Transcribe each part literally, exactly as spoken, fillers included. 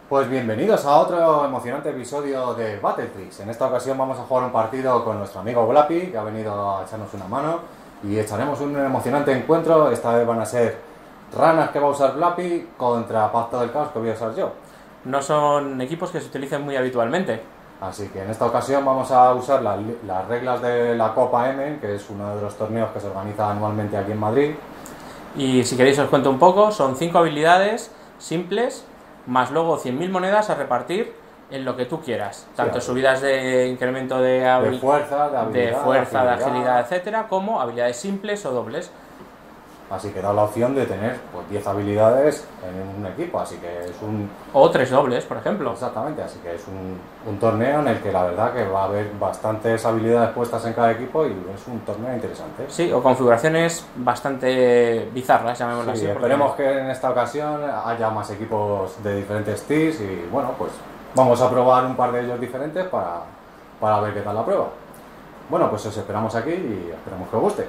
Pues bienvenidos a otro emocionante episodio de Battletrix. En esta ocasión vamos a jugar un partido con nuestro amigo Blappy, que ha venido a echarnos una mano, y echaremos un emocionante encuentro. Esta vez van a ser ranas que va a usar Blappy contra Pacto del Caos que voy a usar yo. No son equipos que se utilicen muy habitualmente. Así que en esta ocasión vamos a usar la, las reglas de la Copa M, que es uno de los torneos que se organiza anualmente aquí en Madrid. Y si queréis os cuento un poco, son cinco habilidades simples, más luego cien mil monedas a repartir en lo que tú quieras. Tanto sí, subidas de incremento de, de fuerza, de, habilidad, de, fuerza, de agilidad, de agilidad, etcétera, como habilidades simples o dobles. Así que da la opción de tener pues, diez habilidades en un equipo, así que es un... O tres dobles, por ejemplo. Exactamente, así que es un, un torneo en el que la verdad que va a haber bastantes habilidades puestas en cada equipo y es un torneo interesante. Sí, o configuraciones bastante bizarras, llamémoslo sí, así. Esperemos porque... que en esta ocasión haya más equipos de diferentes tiers y bueno, pues vamos a probar un par de ellos diferentes para, para ver qué tal la prueba. Bueno, pues os esperamos aquí y esperamos que os guste.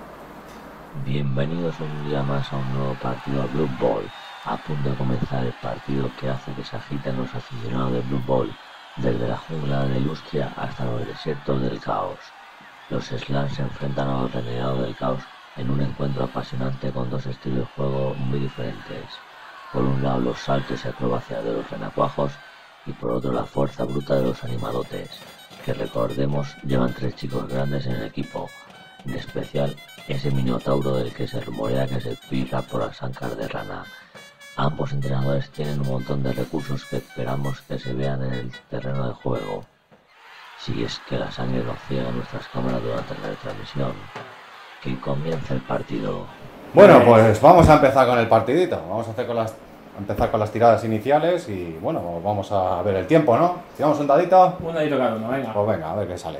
Bienvenidos un día más a un nuevo partido de Blood Bowl. A punto de comenzar el partido que hace que se agiten los aficionados de Blood Bowl, desde la jungla de Lustria hasta los desiertos del caos. Los Slans se enfrentan a los renegados del caos en un encuentro apasionante con dos estilos de juego muy diferentes. Por un lado los saltos y acrobacias de los renacuajos y por otro la fuerza bruta de los animalotes, que recordemos llevan tres chicos grandes en el equipo, en especial ese minotauro del que se rumorea que se filtra por las ancas de rana. Ambos entrenadores tienen un montón de recursos que esperamos que se vean en el terreno de juego, si es que la sangre no ciega nuestras cámaras durante la retransmisión. Que comience el partido. Bueno, pues vamos a empezar con el partidito. Vamos a hacer con las, a empezar con las tiradas iniciales y bueno, vamos a ver el tiempo, ¿no? ¿Tiramos un dadito? Un dadito cada uno, venga. Pues venga, a ver qué sale.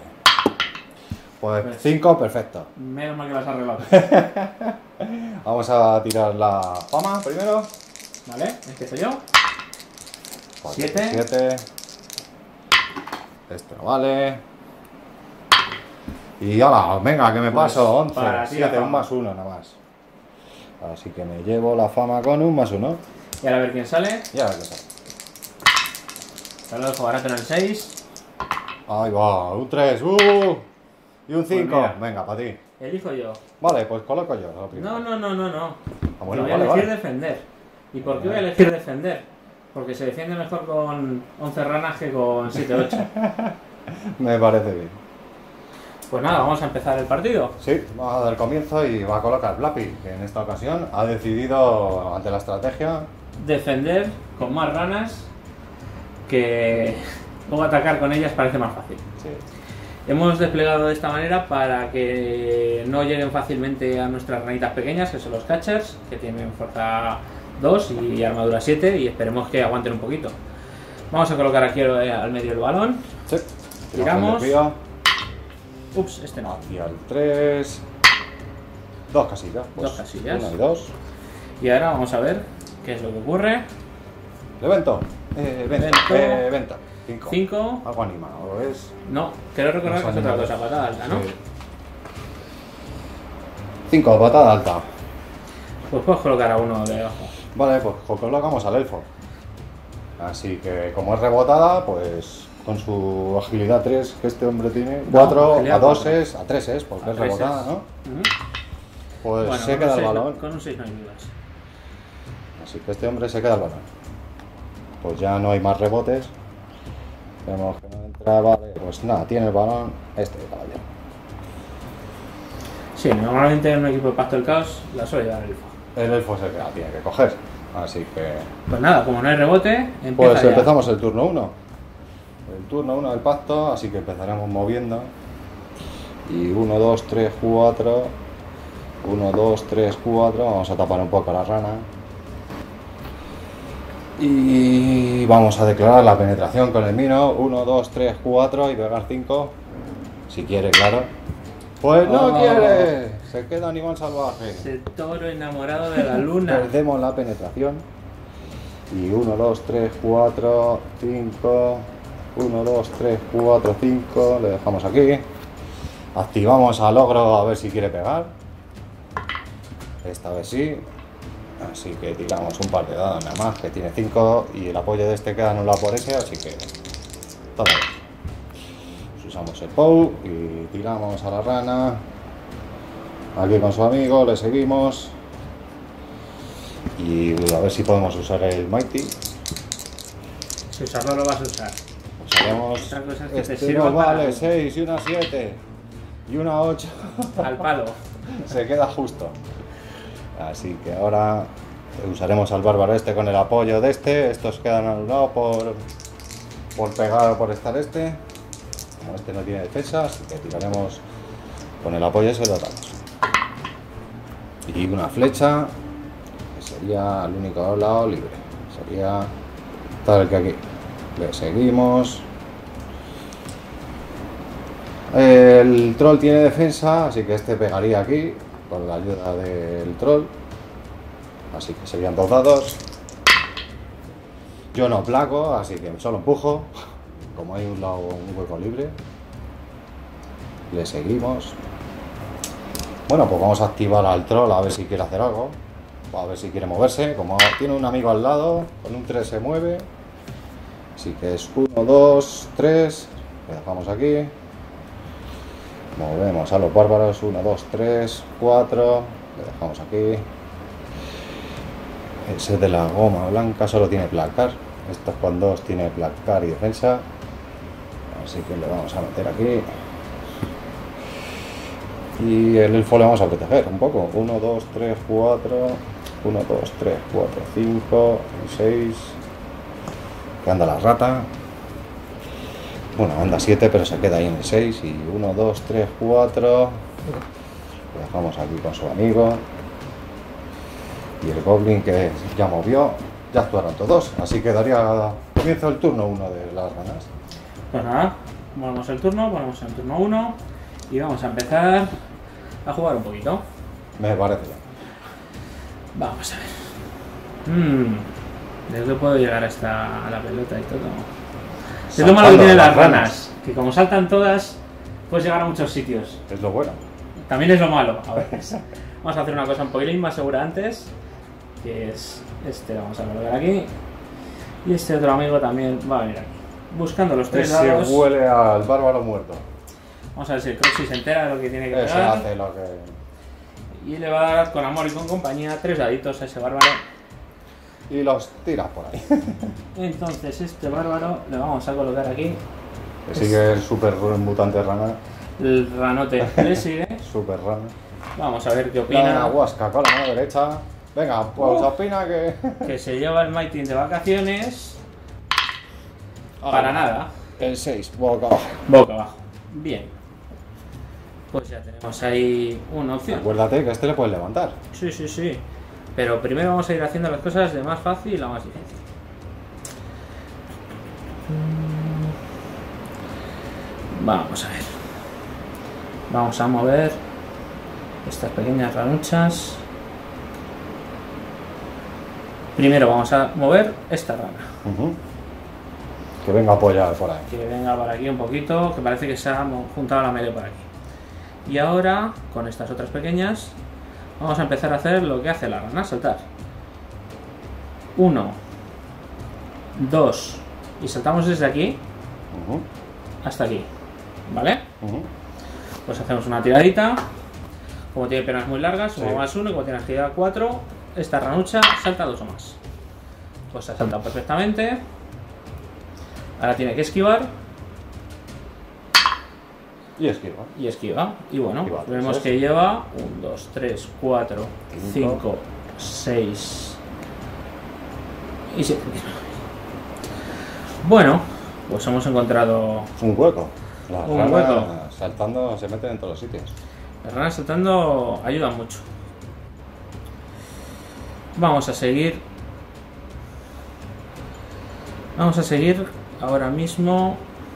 Pues cinco, perfecto. Menos mal que las has arreglado. Vamos a tirar la fama primero. Vale, empiezo yo. siete. siete. Este no vale. Y ahora, venga, que me Pues paso. once. siete, un fama. más uno nada más. Así que me llevo la fama con un más uno. Y ahora a ver quién sale. Y a ver qué sale. Te lo dejo barato en el seis. Ahí va, un tres. Uh, y un cinco. Pues venga, para ti. Elijo yo. Vale, pues coloco yo. Lo primero. No, no, no, no, no. Ah, bueno, voy a vale, elegir vale. defender. ¿Y por qué voy a elegir defender? Porque se defiende mejor con once ranas que con siete ocho. Me parece bien. Pues nada, vamos a empezar el partido. Sí, vamos a dar comienzo y va a colocar Blappy, que en esta ocasión ha decidido, ante la estrategia, Defender con más ranas, que luego atacar con ellas parece más fácil. sí. Hemos desplegado de esta manera para que no lleguen fácilmente a nuestras ranitas pequeñas, que son los catchers, que tienen fuerza dos y armadura siete, y esperemos que aguanten un poquito. Vamos a colocar aquí al medio el balón. Sí. Tiramos. Tiramos Ups, este no. aquí al tres. Dos casillas. Pues, Dos casillas. Una y dos. Y ahora vamos a ver qué es lo que ocurre. Evento. Eh, venta. Evento. Eh, venta. Cinco. cinco. Algo animado, ¿es? No, quiero recordar Los que es otra animales. cosa, patada alta, ¿no? Sí. Cinco, patada alta. Pues puedes colocar a uno de abajo. Vale, pues colocamos al elfo. Así que como es rebotada, pues con su agilidad tres que este hombre tiene, cuatro, agilidad a dos cuatro. es, a tres es, porque A es tres rebotada, es. ¿no? Ujú. Pues Bueno, se con queda un el seis, balón. Con un seis no hay dudas. Así que este hombre se queda el balón. Pues ya no hay más rebotes. Vemos que no entra, vale. Pues nada, tiene el balón este caballero. Sí, normalmente en un equipo de Pacto del Caos la suele llevar el elfo. El elfo es el que la tiene que coger. Así que. Pues nada, como no hay rebote, empieza Pues ya. empezamos el turno uno. El turno uno del pacto, así que empezaremos moviendo. Y uno, dos, tres, cuatro. uno, dos, tres, cuatro. Vamos a tapar un poco la rana. Y vamos a declarar la penetración con el mino. uno, dos, tres, cuatro y pegar cinco. Si quiere, claro. Pues no Oh. quiere. Se queda animal salvaje. Ese toro enamorado de la luna. Perdemos la penetración. Y uno, dos, tres, cuatro, cinco. uno, dos, tres, cuatro, cinco. Le dejamos aquí. Activamos al ogro a ver si quiere pegar. Esta vez sí. Así que tiramos un par de dados nada más, que tiene cinco y el apoyo de este queda anulado por ese, así que todo bien. Usamos el Pou y tiramos a la rana. Aquí con su amigo, le seguimos. Y a ver si podemos usar el Mighty. Si usarlo lo vas a usar. Usaremos Otra cosa es que te este sirva nos vale para- seis y una siete y una ocho. Al palo. Se queda justo. Así que ahora usaremos al bárbaro este con el apoyo de este. Estos quedan anulados por, por pegar o por estar este. Como este no tiene defensa, así que tiraremos con el apoyo ese los dados. Y una flecha, que sería el único lado libre. Sería tal que aquí. Le seguimos. El troll tiene defensa, así que este pegaría aquí con la ayuda del troll. Así que serían dos dados. Yo no placo, así que solo empujo. Como hay un lado un hueco libre. Le seguimos. Bueno, pues vamos a activar al troll a ver si quiere hacer algo. A ver si quiere moverse. Como tiene un amigo al lado, con un tres se mueve. Así que es uno, dos, tres. Le dejamos aquí. Movemos a los bárbaros. uno, dos, tres, cuatro. Le dejamos aquí. Ese de la goma blanca solo tiene placar. Estos con dos tiene placar y defensa. Así que le vamos a meter aquí. Y el elfo le vamos a proteger un poco. uno, dos, tres, cuatro. uno, dos, tres, cuatro, cinco, seis. Que anda la rata. Bueno, anda siete, pero se queda ahí en el seis. Y uno, dos, tres, cuatro. Lo dejamos aquí con su amigo. Y el goblin que ya movió. Ya actuaron todos. Así que daría comienzo el turno uno de las ranas. Pues nada, ponemos el turno, ponemos el turno uno y vamos a empezar a jugar un poquito. Me parece bien. Vamos a ver. Mmm. ¿De qué puedo llegar hasta la pelota y todo? Es lo malo que Saltando tienen las las ranas. ranas, que como saltan todas, puedes llegar a muchos sitios. Es lo bueno. También es lo malo, a veces. Vamos a hacer una cosa un poquitín más segura antes, que es este, vamos a colocar aquí. Y este otro amigo también va a venir aquí. Buscando los tres Ese dados. huele al bárbaro muerto. Vamos a ver si el Croxy se entera de lo que tiene que Ese pegar. hace lo que... Y le va a dar con amor y con compañía tres daditos a ese bárbaro. Y los tiras por ahí. Entonces este bárbaro le vamos a colocar aquí. Que sigue el super mutante rana. El ranote le sigue. Super rana. Vamos a ver qué Opina opina. Huasca con la mano derecha. Venga, pues Uh. opina que... Que se lleva el Mighty de vacaciones. Para nada. El seis, boca abajo. Boca abajo. Bien. Pues ya tenemos ahí una opción. Acuérdate que este le puedes levantar. Sí, sí, sí. Pero primero vamos a ir haciendo las cosas de más fácil a más difícil. Vamos a ver. Vamos a mover estas pequeñas ranuchas. Primero vamos a mover esta rana. Uh-huh. Que venga a apoyar por ahí. Que venga por aquí un poquito, que parece que se ha juntado la melee por aquí. Y ahora, con estas otras pequeñas, vamos a empezar a hacer lo que hace la rana, saltar. Uno, dos, y saltamos desde aquí Uh-huh. hasta aquí, ¿vale? Uh-huh. Pues hacemos una tiradita. Como tiene piernas muy largas, Sí. uno más uno, y como tiene agilidad cuatro, esta ranucha salta dos o más. Pues se ha saltado perfectamente. Ahora tiene que esquivar Y esquiva. y esquiva. Y bueno, Esquiva, vemos eso es. que lleva uno, dos, tres, cuatro, Cinco. cinco, seis y siete. Bueno, pues hemos encontrado Un hueco. Las Un ranas hueco. saltando se meten en todos los sitios. las ranas saltando, ayudan mucho. Vamos a seguir. Vamos a seguir ahora mismo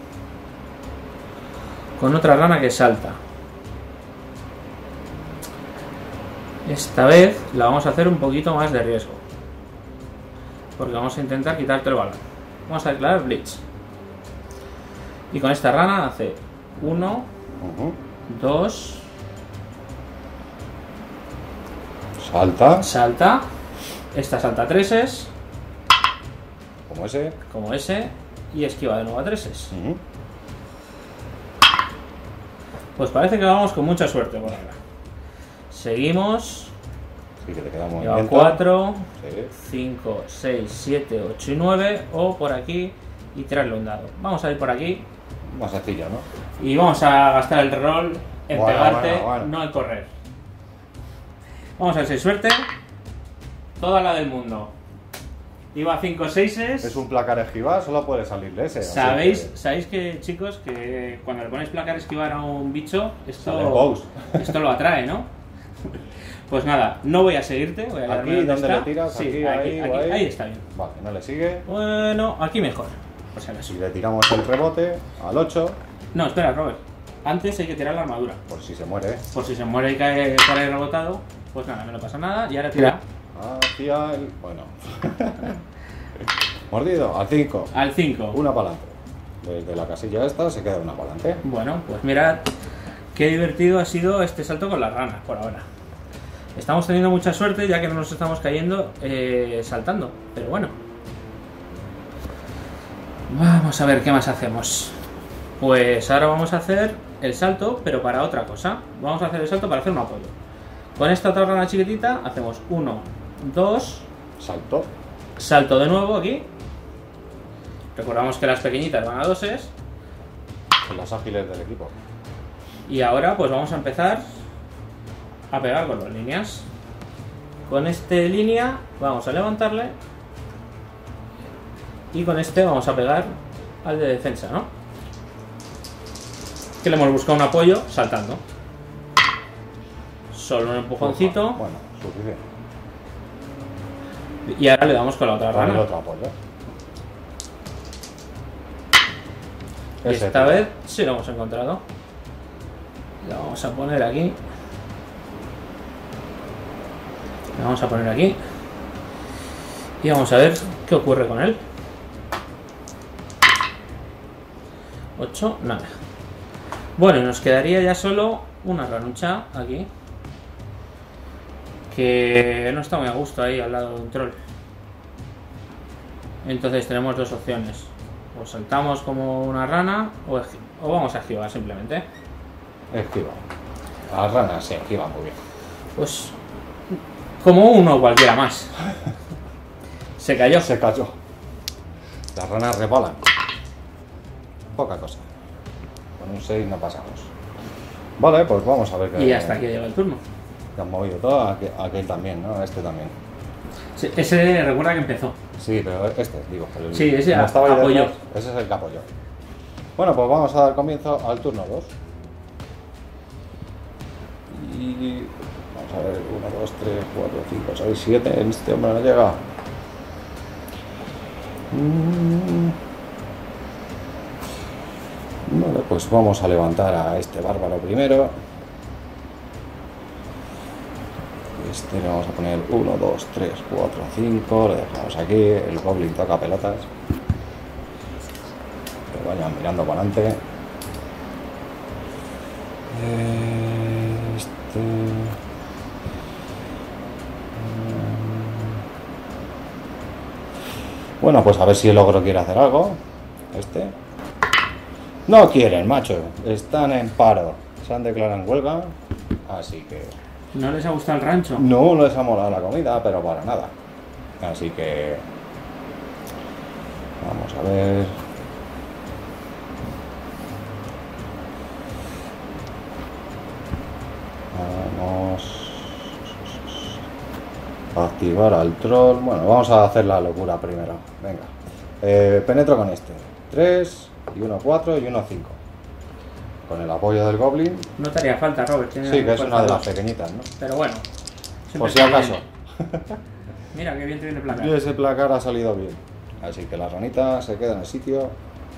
con otra rana que salta. Esta vez la vamos a hacer un poquito más de riesgo, porque vamos a intentar quitarte el balón. Vamos a declarar Blitz. Y con esta rana hace uno, Uh-huh. dos, Salta. salta Esta salta a treses, Como ese. como ese, y esquiva de nuevo a treses. Uh-huh. Pues parece que vamos con mucha suerte por ahora. Seguimos. Sí, que te queda muy Lleva bien. cuatro, Sí. cinco, seis, siete, ocho y nueve. O por aquí y tirarle un dado. Vamos a ir por aquí Más sencillo, ¿no? y vamos a gastar el rol en Bueno, pegarte, bueno, bueno. no en correr. Vamos a ver si hay suerte. Toda la del mundo. Iba cinco seises. Es un placar esquivar, solo puede salirle ese. así ¿Sabéis, que- ¿Sabéis que, chicos, que cuando le ponéis placar esquivar a un bicho, Sale esto, bows. esto lo atrae, ¿no? Pues nada, no voy a seguirte, voy a quedarme Aquí, donde ¿dónde está. le tiras? Sí, Aquí, aquí, ahí, aquí, o ahí. ahí está bien. Vale, no le sigue. Bueno, aquí mejor, por si acaso. Si le tiramos el rebote al ocho, No, espera, Robert. Antes hay que tirar la armadura. por si se muere. Por si se muere y cae por ahí rebotado, pues nada, no le pasa nada. Y ahora tira Hacia el. Bueno. Mordido, al cinco. al cinco. Una para adelante. Desde la casilla esta se queda una para adelante. Bueno, pues mirad qué divertido ha sido este salto con las ranas por ahora. Estamos teniendo mucha suerte ya que no nos estamos cayendo eh, saltando, pero bueno. Vamos a ver qué más hacemos. Pues ahora vamos a hacer el salto, pero para otra cosa. Vamos a hacer el salto para hacer un apoyo. Con esta otra rana chiquitita hacemos uno, dos, Salto. salto de nuevo aquí. Recordamos que las pequeñitas van a doses. En las ágiles del equipo. Y ahora pues vamos a empezar a pegar con las líneas. Con este línea vamos a levantarle y con este vamos a pegar al de defensa, ¿no? Que le hemos buscado un apoyo saltando. Solo un empujoncito Bueno, suficiente. y ahora le damos con la otra Con el rana. otro apoyo. Y Ese esta tira. vez sí lo hemos encontrado. La vamos a poner aquí. La vamos a poner aquí. Y vamos a ver qué ocurre con él. ocho, nada. Bueno, y nos quedaría ya solo una ranucha aquí. Que no está muy a gusto ahí al lado de un troll. Entonces tenemos dos opciones. O saltamos como una rana o, esqui- o vamos a esquivar simplemente. Esquiva. Las ranas se esquivan muy bien. Pues como uno cualquiera más. Se cayó. Se cayó. Las ranas repalan. Poca cosa. Con un seis no pasamos. Vale, pues vamos a ver qué. Y hasta aquí llega el turno. Que han movido todo. Aquel, aquel también, ¿no? Este también. Sí, ese recuerda que empezó. Sí, pero este, digo. El, Sí, ese como estaba ahí apoyó. detrás, ese es el que apoyó. Bueno, pues vamos a dar comienzo al turno dos. Y vamos a ver, uno, dos, tres, cuatro, cinco, seis, siete. Este hombre no llega. Mm. Vale, pues vamos a levantar a este bárbaro primero. Este le vamos a poner uno, dos, tres, cuatro, cinco. Le dejamos aquí. El goblin toca pelotas. Que vayan mirando para adelante. Este. Bueno, pues a ver si el ogro quiere hacer algo. Este. No quieren, macho. Están en paro. Se han declarado en huelga. Así que ¿No les ha gustado el rancho? no les ha molado la comida, pero para nada. Así que vamos a ver. Vamos a activar al troll. Bueno, vamos a hacer la locura primero. Venga. Eh, penetro con este. tres y uno cuatro y uno cinco. Con el apoyo del goblin. No te haría falta, Robert. tiene Sí, que es fuerza una de las dos. pequeñitas, ¿no? Pero bueno. siempre Por si está acaso. bien. Mira, qué bien te viene placar. Y ese placar ha salido bien. Así que la ranita se queda en el sitio.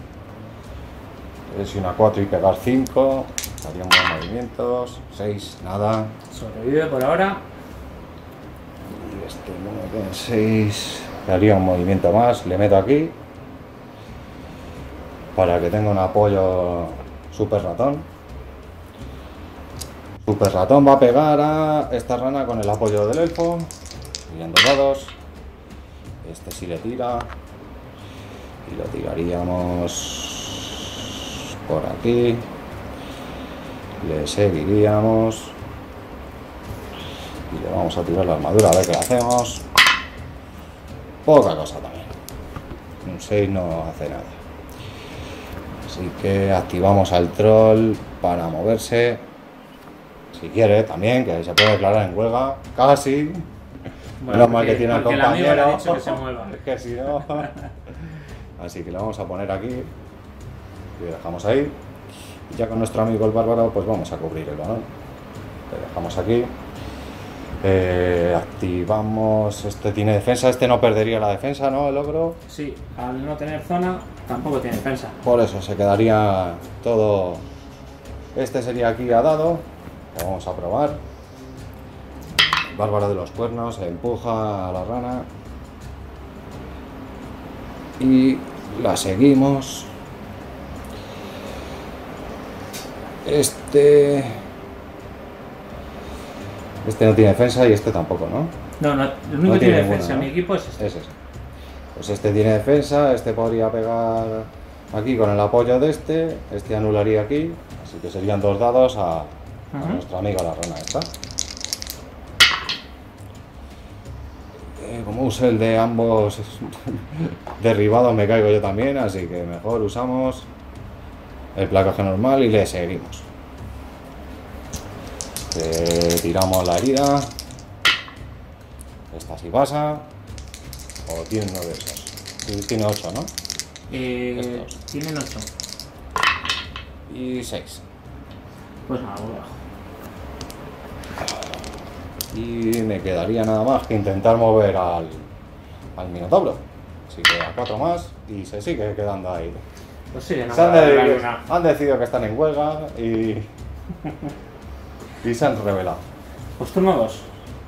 tres y una cuatro y pegar cinco. Harían buenos movimientos. seis, nada. Sobrevive por ahora. Y este nueve, seis. Haría un movimiento más. Le meto aquí. Para que tenga un apoyo super ratón. Super ratón va a pegar a esta rana con el apoyo del elfo. Mirando dados. Este sí le tira. Y lo tiraríamos por aquí. Le seguiríamos. Y le vamos a tirar la armadura a ver qué le hacemos. Poca cosa también. Un seis no hace nada. Así que activamos al troll para moverse. Si quiere también, que se puede declarar en huelga. Casi. Bueno, Menos mal porque- que tiene al porque el amigo le ha compañero. dicho que se mueva. Es que si no. Así que le vamos a poner aquí. Y le dejamos ahí. Y ya con nuestro amigo el bárbaro, pues vamos a cubrir el balón. Le dejamos aquí. Eh, activamos. Este tiene defensa. Este no perdería la defensa, ¿no? El ogro. Sí, al no tener zona, tampoco tiene defensa. Por eso se quedaría todo. Este sería aquí a dado. Lo vamos a probar. Bárbaro de los cuernos empuja a la rana. Y la seguimos. Este. Este no tiene defensa y este tampoco, ¿no? No, no, el único No que tiene tiene defensa en ninguna, mi equipo es este. Es ese. Pues este tiene defensa, este podría pegar aquí con el apoyo de este, este anularía aquí, así que serían dos dados a, a Ujú. nuestro amigo la rana esta. Eh, como use el de ambos derribados me caigo yo también, así que mejor usamos el placaje normal y le seguimos. Eh, tiramos la herida. Esta sí pasa. O tiene uno de esos. Sí, tiene ocho, ¿no? Eh, Estos. tienen ocho. Y seis. Pues nada, voy abajo. Y me quedaría nada más que intentar mover al, al Minotauro. Así que a cuatro más y se sigue quedando ahí. Pues sí, no Se han, me va a dar la de- luna. han decidido que están en huelga y, y se han revelado. Pues turno dos.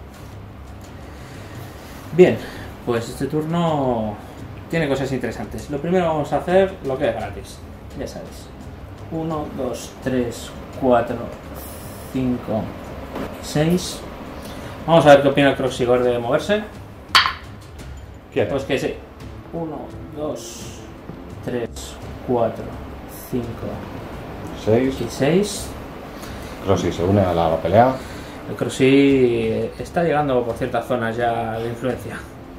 Bien, pues este turno tiene cosas interesantes. Lo primero vamos a hacer lo que es gratis, ya sabéis. uno, dos, tres, cuatro, cinco, seis. Vamos a ver qué opina el Croxigor de moverse. ¿Quién? Pues que sí. uno, dos, tres, cuatro, cinco seis. y seis. Crossy se une a la, pelea. El Crossy está llegando por ciertas zonas ya de influencia.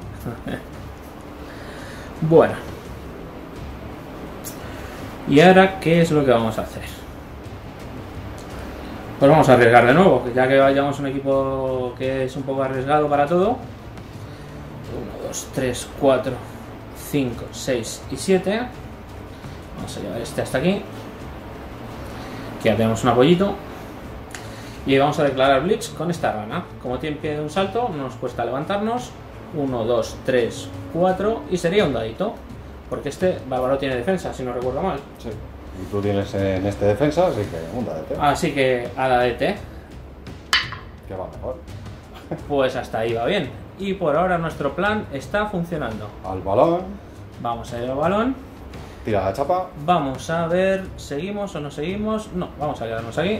Bueno. ¿Y ahora qué es lo que vamos a hacer? Pues vamos a arriesgar de nuevo, ya que vayamos un equipo que es un poco arriesgado para todo. uno, dos, tres, cuatro, cinco, seis y siete. Vamos a llevar este hasta aquí. Aquí ya tenemos un apoyito. Y vamos a declarar Blitz con esta rana. Como tiene pie de un salto, no nos cuesta levantarnos. uno, dos, tres, cuatro. Y sería un dadito. Porque este bárbaro tiene defensa, si no recuerdo mal. Sí. Y tú tienes en este defensa, así que un dadete. Así que a dadete. Que va mejor. Pues hasta ahí va bien. Y por ahora nuestro plan está funcionando. Al balón. Vamos a ir al balón. Tira la chapa. Vamos a ver, ¿seguimos o no seguimos? No, vamos a quedarnos aquí.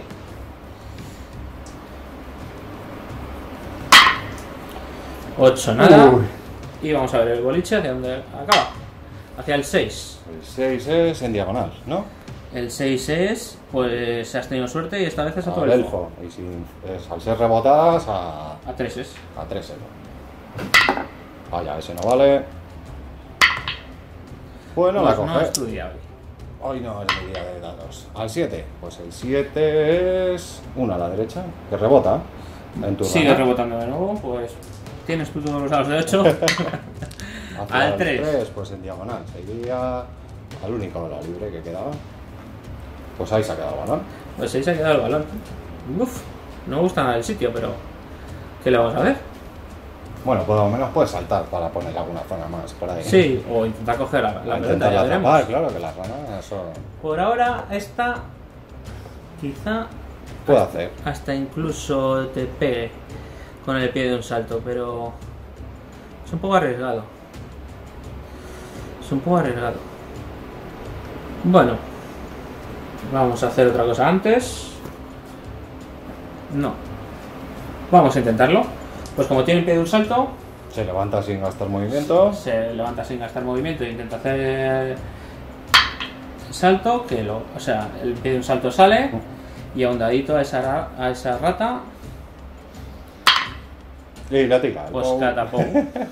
ocho nada. Uy. Y vamos a ver el boliche hacia dónde acaba. Hacia el seis. El seis es en diagonal, ¿no? El seis es, pues has tenido suerte y esta vez es a todo Al el elfo. Y si es, al ser rebotadas a, A tres es. a tres. Vaya, ese no vale. Bueno, la Pues no coge. estudiable. Hoy no es mi día de dados. Al siete. Pues el siete es una a la derecha, que rebota en tu Sigue rana. rebotando de nuevo, pues tienes tú todos los dados de ocho. Hacia al el tres. tres, pues en diagonal. Se iría al único la libre que quedaba. Pues ahí se ha quedado el balón. Pues ahí se ha quedado el balón. Uf, no me gusta nada el sitio, pero ¿qué le vamos a ver? Bueno, por lo menos puedes saltar para poner alguna zona más por ahí. Sí, o intentar coger la, la A pelota, intentar ya veremos. atrapar, claro, que las ranas son... Por ahora esta quizá Puedo hacer. hasta incluso te pegue con el pie de un salto, pero es un poco arriesgado. Es un poco arriesgado. Bueno, vamos a hacer otra cosa antes. No. Vamos a intentarlo. Pues como tiene el pie de un salto, Se levanta sin gastar movimiento. Se levanta sin gastar movimiento e intenta hacer salto, que lo, o sea, el pie de un salto sale y a un dadito a esa, ra- a esa rata, Y la tira. pues Oh. catapum.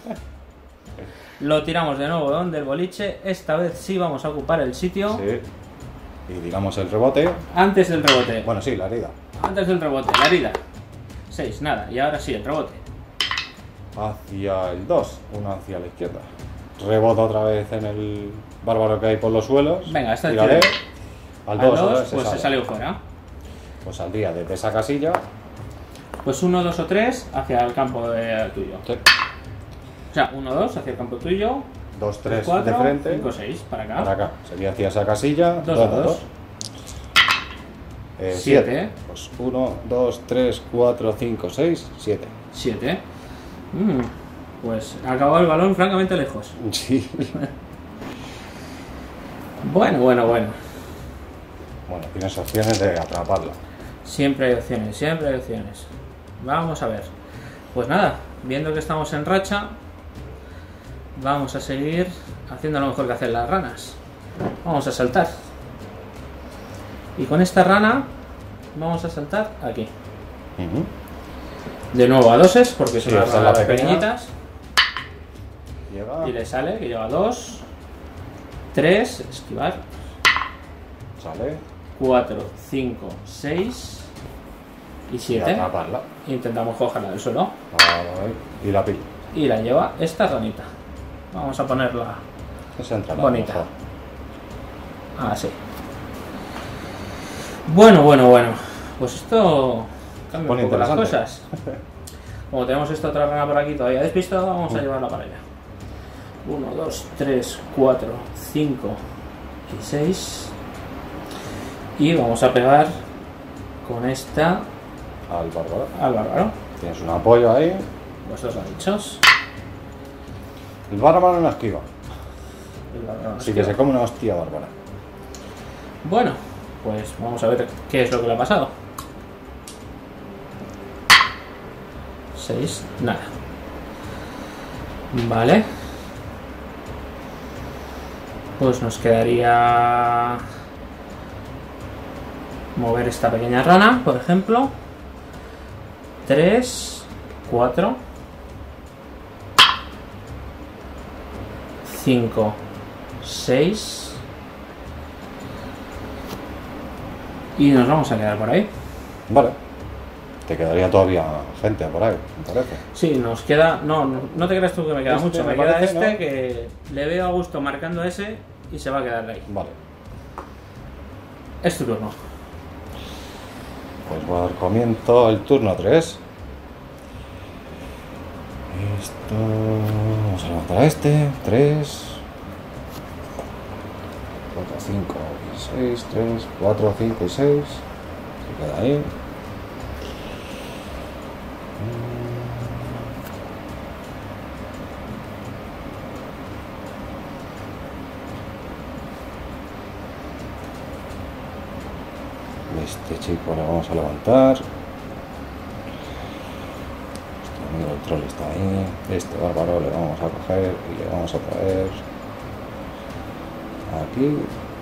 Lo tiramos de nuevo donde el boliche. Esta vez sí vamos a ocupar el sitio. Sí. Y tiramos el rebote. Antes del rebote. Bueno, sí, la herida. Antes del rebote, la herida. seis, nada. Y ahora sí, el rebote. Hacia el dos, uno hacia la izquierda. Rebota otra vez en el bárbaro que hay por los suelos. Venga, esta Tiraré. vez. Al Al dos, dos, se pues sale. se salió fuera. Pues saldría desde esa casilla. Pues uno, dos o tres hacia el campo de- tuyo. Sí. O sea, uno, dos hacia el campo tuyo. dos, tres de cuatro, frente. cinco, seis, para acá. Para acá. Sería hacia esa casilla. Dos a dos. Eh, Siete. siete. Pues uno, dos, tres, cuatro, cinco, seis, siete. siete. Mm, pues acabó el balón francamente lejos. Sí. Bueno, bueno, bueno. Bueno, tienes opciones de atraparla. Siempre hay opciones, siempre hay opciones. Vamos a ver. Pues nada, viendo que estamos en racha, vamos a seguir haciendo lo mejor que hacen las ranas. Vamos a saltar. Y con esta rana vamos a saltar aquí. Ujú. De nuevo a doses, porque son Sí, las esa es la ranas pequeña. pequeñitas. Llega. Y le sale que lleva dos, tres, esquivar, Sale. cuatro, cinco, seis y Y siete. atraparla. Intentamos cogerla del suelo. Ahí. Y la pilla. Y la lleva esta ranita. Vamos a ponerla Esa entra bonita. mejor. Así. Bueno, bueno, bueno. Pues esto cambia Pone un poco las interesante. cosas. Como tenemos esta otra rana por aquí todavía despistada, vamos a llevarla para allá. uno, dos, tres, cuatro, cinco y seis. Y vamos a pegar con esta Al bárbaro. al bárbaro. Tienes un apoyo ahí. Los dos dichos. El bárbaro no esquiva. El bárbaro nos Así que queda. se come una hostia bárbara. Bueno, pues vamos a ver qué es lo que le ha pasado. seis, nada. Vale. Pues nos quedaría mover esta pequeña rana, por ejemplo. tres, cuatro, cinco, seis. Y nos vamos a quedar por ahí. Vale. Te quedaría todavía gente por ahí, me parece. Sí, nos queda... No, no, no te creas tú que me queda Este mucho. me Me queda parece, este ¿no? que le veo a gusto marcando ese y se va a quedar ahí. Vale. Es tu turno. Pues voy a dar comienzo el turno tres. Esto... Vamos a levantar a este. tres. cuatro, cinco y seis. tres, cuatro, cinco y seis. Se queda ahí. Este chico lo vamos a levantar. Este amigo el troll está ahí. Este bárbaro le vamos a coger y le vamos a traer aquí.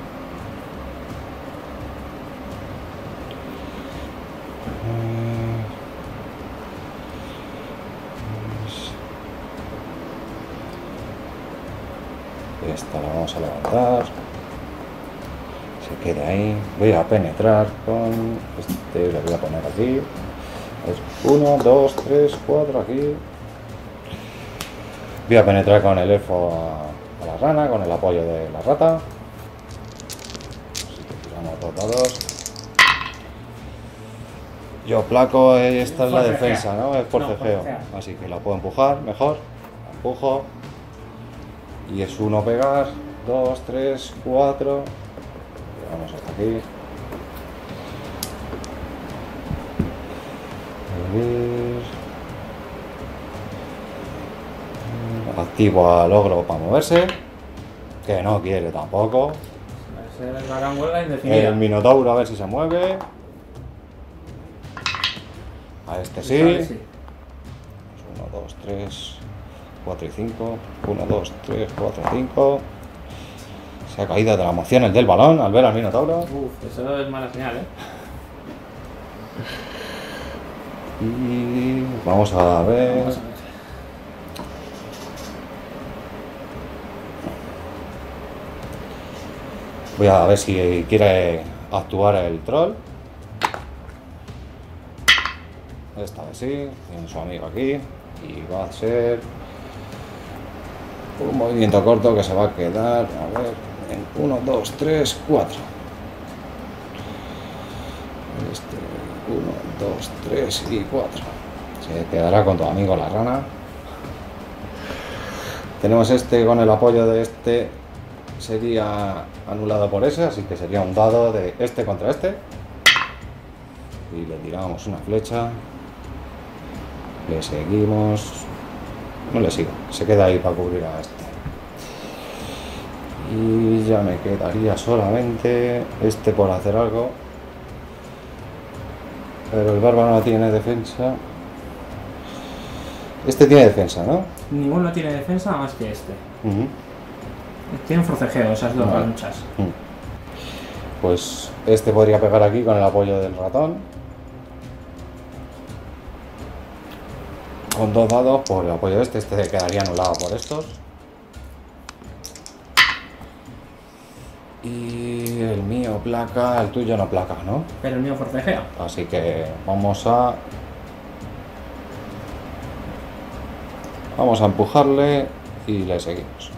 Esta la vamos a levantar. Se quede ahí. Voy a penetrar con este, le voy a poner aquí. Es uno, dos, tres, cuatro aquí. Voy a penetrar con el elfo a, a la rana, con el apoyo de la rata. Así que tiramos dos dados. Yo placo, eh, esta es la Forcejea. defensa, ¿no? Es por No, cejeo. forcejea. Así que la puedo empujar mejor. La empujo. Y es uno pegar, dos, tres, cuatro. Vamos hasta aquí. A ver. Activo al ogro para moverse. Que no quiere tampoco. Esa es la gran huelga indefinida. El minotauro a ver si se mueve. A este sí. Vale, sí. uno, dos, tres, cuatro y cinco. uno, dos, tres, cuatro, cinco. Se ha caído de la emoción el del balón al ver al Minotauro. Uf, eso es mala señal, ¿eh? Y vamos a ver. Vamos a ver. Voy a ver si quiere actuar el troll. Esta vez sí, tiene su amigo aquí. Y va a ser un movimiento corto que se va a quedar, a ver, en uno, dos, tres, cuatro. Este, uno, dos, tres y cuatro. Se quedará con tu amigo la rana. Tenemos este con el apoyo de este. Sería anulado por ese, así que sería un dado de este contra este. Y le tiramos una flecha. Le seguimos. No le sigo, se queda ahí para cubrir a este. Y ya me quedaría solamente este por hacer algo. Pero el bárbaro no tiene defensa. Este tiene defensa, ¿no? Ninguno tiene defensa más que este. Uh-huh. Tienen forcejeo esas dos Vale. ranchas. Uh-huh. Pues este podría pegar aquí con el apoyo del ratón. Con dos dados por el apoyo de este. Este quedaría anulado por estos. Y el mío placa, el tuyo no placa, ¿no? Pero el mío forcejea. Así que vamos a... Vamos a empujarle y le seguimos.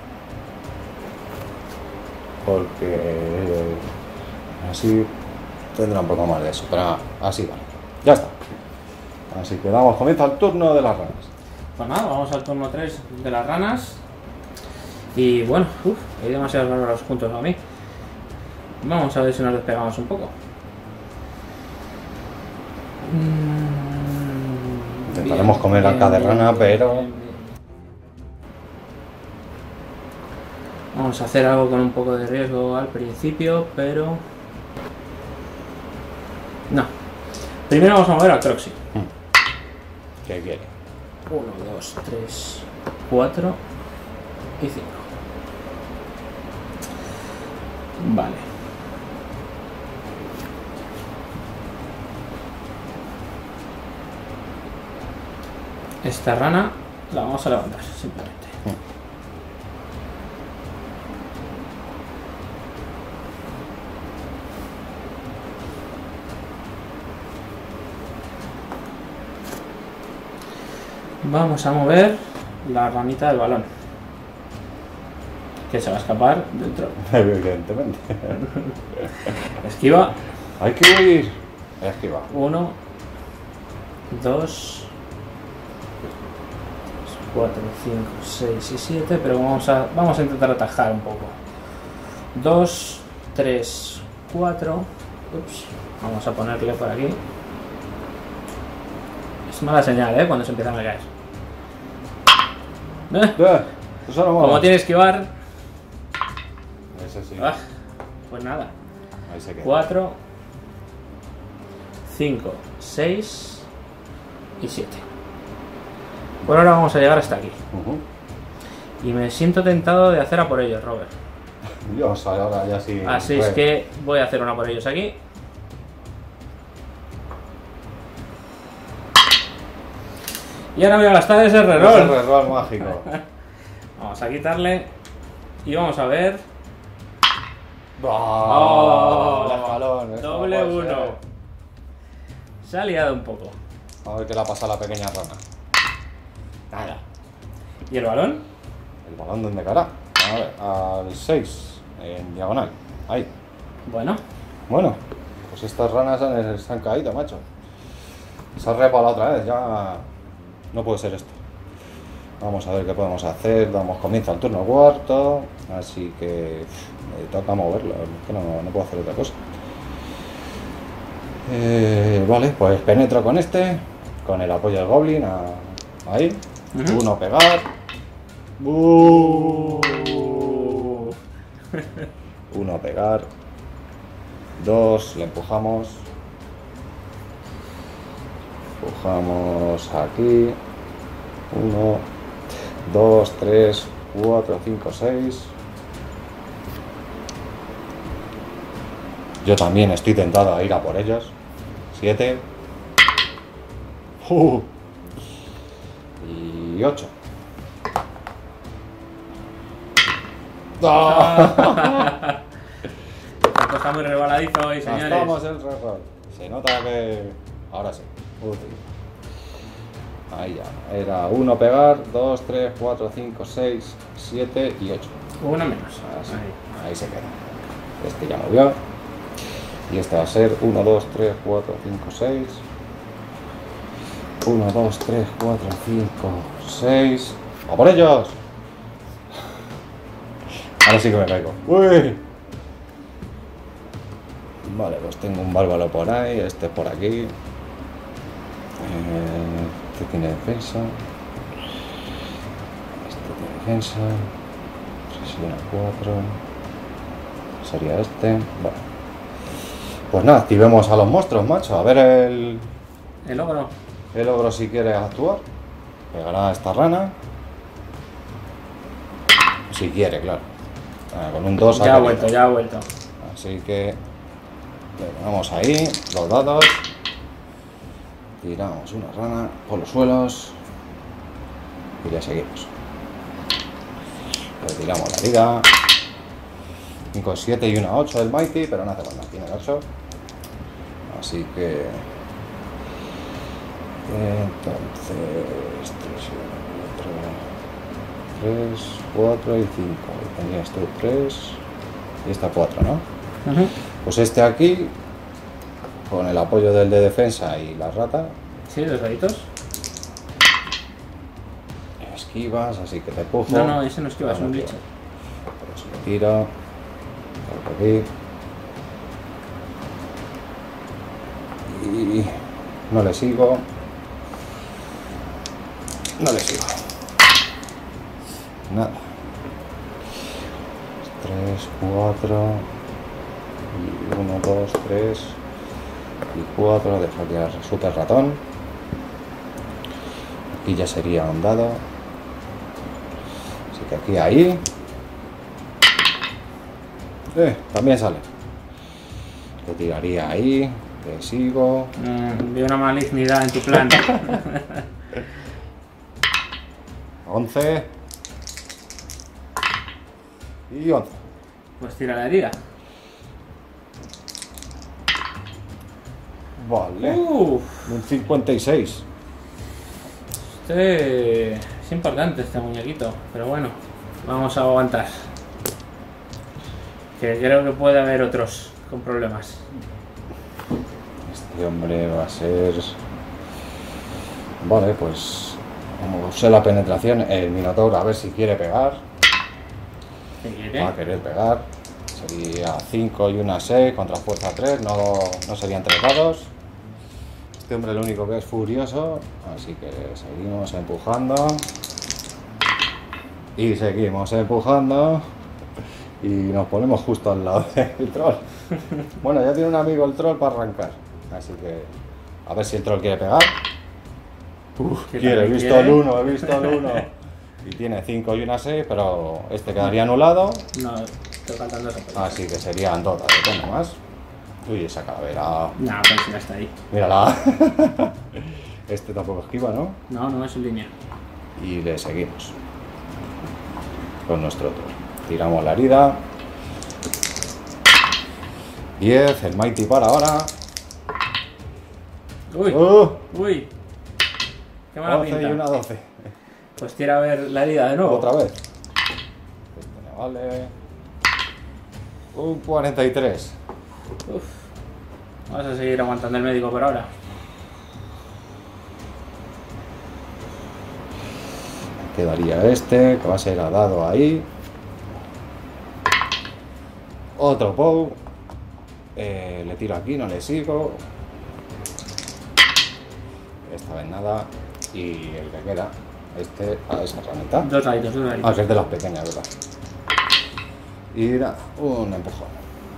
Porque así tendrá un poco más de eso, pero así vale. Ya está. Así que damos comienzo al turno de las ranas. Pues nada, vamos al turno tres de las ranas. Y bueno, uff, hay demasiados bárbaros juntos a mí. Vamos a ver si nos despegamos un poco. Intentaremos comer la arca de rana, pero... bien, bien. Vamos a hacer algo con un poco de riesgo al principio, pero... No. Primero vamos a mover al Croxy. ¿Qué quiere? uno, dos, tres, cuatro y cinco. Vale. Esta rana la vamos a levantar, simplemente. Vamos a mover la ranita del balón, que se va a escapar dentro. Evidentemente. Esquiva. Hay que huir. Esquiva. Uno, dos, cuatro, cinco, seis y siete, pero vamos a, vamos a intentar atajar un poco. Dos, tres, cuatro. Ups, vamos a ponerle por aquí. Es mala señal, ¿eh? Cuando se empiezan a caer. ¿Eh? Eh, eso no mola. Como tiene esquivar. Ese sí. Ah, pues nada. Ahí se queda. cuatro, cinco, seis y siete. Por ahora vamos a llegar hasta aquí. Uh-huh. Y me siento tentado de hacer a por ellos, Robert. Dios, ahora ya sí. Así es que voy a hacer una por ellos aquí. Y ahora me voy a gastar ese Ese reroll. reroll mágico. Vamos a quitarle. Y vamos a ver. ¡Oh! El escalón, esto no Doble puede uno. ser. Se ha liado un poco. A ver qué le ha pasado a la pequeña rana. Nada. ¿Y el balón? ¿El balón dónde caerá? A ver, al seis, en diagonal. Ahí. Bueno, Bueno, pues estas ranas han- se han caído, macho. Se ha repalado otra vez, ya no puede ser esto. Vamos a ver qué podemos hacer. Damos comienzo al turno cuarto. Así que uf, me toca moverlo, es que no, no puedo hacer otra cosa. Eh, vale, pues penetro con este, con el apoyo del Goblin, a- ahí. Ujú. Uno pegar. ¡Buh! Uno pegar. Dos, le empujamos. Empujamos aquí. Uno. dos, tres, cuatro, cinco, seis. Yo también estoy tentado a ir a por ellos. siete. Uh, y ocho. ¡Ah! Esto está muy rebaladizo hoy, señores. Gastamos el reloj. Se nota que... Ahora sí. Útil. Ahí ya. Era uno pegar, dos, tres, cuatro, cinco, seis, siete y ocho. Uno menos. Así. Ahí. Ahí se queda. Este ya movió. Y este va a ser uno, dos, tres, cuatro, cinco, seis. uno, dos, tres, cuatro, cinco, seis. ¡A por ellos! Ahora sí que me caigo. ¡Uy! Vale, pues tengo un bárbaro por ahí, este por aquí. Eh, este tiene defensa. Este tiene defensa. Presiona cuatro. Sería este. Bueno. Pues nada, activemos a los monstruos, macho. A ver el... El ogro. El ogro si quiere actuar. Pegará a esta rana. Si quiere, claro. Ah, con un dos Ya ha vuelto, ya ha vuelto. Así que le ponemos ahí los dados. Tiramos una rana por los suelos. Y le seguimos. Le tiramos la liga. cinco, siete y una ocho del Mighty, pero no hace falta, tiene ocho. Así que... Entonces... tres, cuatro y cinco. Y tenías tú tres y esta cuatro, ¿no? Uh-huh. Pues este aquí, con el apoyo del de defensa y la rata. Sí, dos daditos. Esquivas, así que te empujo. No, no, ese no esquiva, es un bicho. Pues le tiro. Por aquí. Y no le sigo. No le sigo. Nada. tres, cuatro. Y uno, dos, tres. Y cuatro. Dejo aquí al super ratón. Aquí ya sería un dado. Así que aquí, ahí. Eh, también sale. Le tiraría ahí. Le sigo. Mm, veo una malignidad en tu plan. once. Y once. Pues tira la herida. Vale. Uf, Un cincuenta y seis. este es importante este muñequito, pero bueno, vamos a aguantar. Que creo que puede haber otros con problemas. Este hombre va a ser... Vale, pues... Como sé la penetración, el Minotauro a ver si quiere pegar. ¿Qué quiere? Va a querer pegar. Sería cinco y una seis contra fuerza tres, no, no serían tres dados. Este hombre lo único que es furioso, así que seguimos empujando. Y seguimos empujando. Y nos ponemos justo al lado del troll. Bueno, ya tiene un amigo el troll para arrancar. Así que a ver si el troll quiere pegar. Uf, ¿Qué quiere, he también visto quiere? el uno, he visto el uno. Y tiene cinco y una seis, pero este quedaría anulado. No, estoy cantando esa película. Así que serían dos dados, ¿no? Más. Uy, esa calavera. No, pues ya está ahí. Mírala. Este tampoco esquiva, ¿no? No, no es en línea. Y le seguimos con nuestro troll. Tiramos la herida. diez, el Mighty para ahora. Uy, Uh, uy. Qué mala once y pinta. una doce. Pues tira a ver la herida de nuevo. Otra vez. Este me vale. Un cuarenta y tres. Uf. Vamos a seguir aguantando el médico por ahora. Quedaría este, que va a ser a dado ahí. Otro Pou. Eh, le tiro aquí, no le sigo. Esta vez nada. Y el que queda, este a esa ranita. Dos daditos, dos Ah, daditos. que es de las pequeñas, ¿verdad? Y nada, un empujón.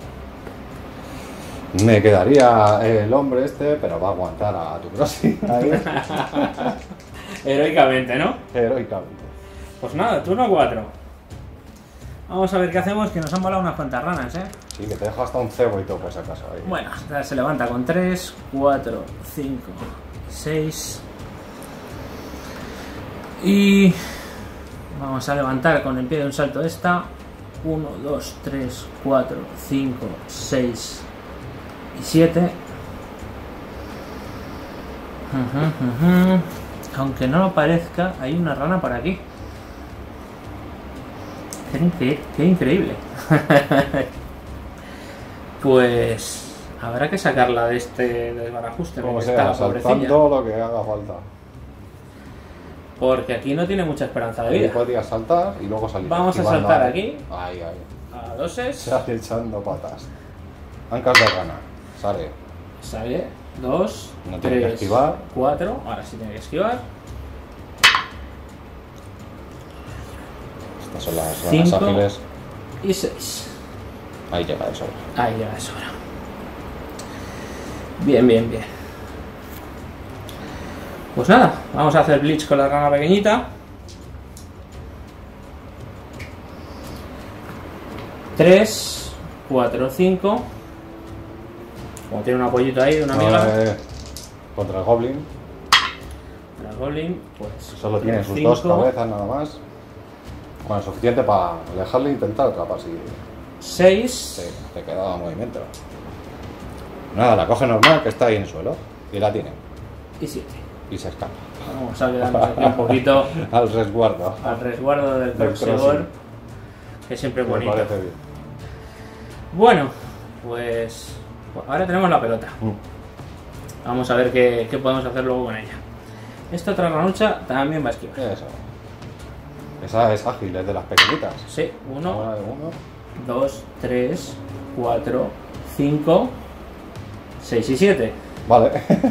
Me quedaría el hombre este, pero va a aguantar a tu crossing ahí, Heroicamente, ¿no? heroicamente. Pues nada, turno cuatro. Vamos a ver qué hacemos, que nos han volado unas cuantas ranas, ¿eh? Sí, que te dejo hasta un cebo y todo por si acaso. Ahí. Bueno, se levanta con tres, cuatro, cinco, seis. Y vamos a levantar con el pie de un salto esta. uno, dos, tres, cuatro, cinco, seis y siete. Uh-huh, uh-huh. Aunque no lo parezca, hay una rana por aquí. Qué, incre qué increíble. Pues habrá que sacarla de este desbarajuste. Como sea, saltando lo que haga falta. Porque aquí no tiene mucha esperanza de vida. Podrías saltar y luego salir. Vamos a saltar aquí. Ahí, ahí. A doses. Se hace echando patas. Ancas de rana. Sale. Sale. Dos. No tiene tres, que esquivar. Cuatro. Ahora sí tiene que esquivar. Estas son las ranas Cinco ágiles. Y seis. Ahí llega de sobra. Ahí llega de sobra. Bien, bien, bien. Pues nada, vamos a hacer Bleach con la rana pequeñita. Tres, cuatro, cinco. Como tiene un apoyito ahí de una amiga. Eh, contra el Goblin. Para el Goblin, pues. Solo tiene sus cinco, dos cabezas nada más. Bueno, suficiente para dejarle intentar atrapar. Si seis. sí, te quedaba movimiento. Nada, la coge normal, que está ahí en el suelo. Y la tiene. Y siete. Y se escapa. Vamos a quedarnos aquí un poquito Al resguardo. al resguardo del Del Croxigor, crossing. que siempre es Me bonito. parece bien. Bueno, pues ahora tenemos la pelota. Mm. Vamos a ver qué, qué podemos hacer luego con ella. Esta otra ranucha también va a esquivar. Eso. Esa es ágil, es de las pequeñitas. Sí, uno, Ahora de uno. dos, tres, cuatro, cinco, seis y siete. Vale.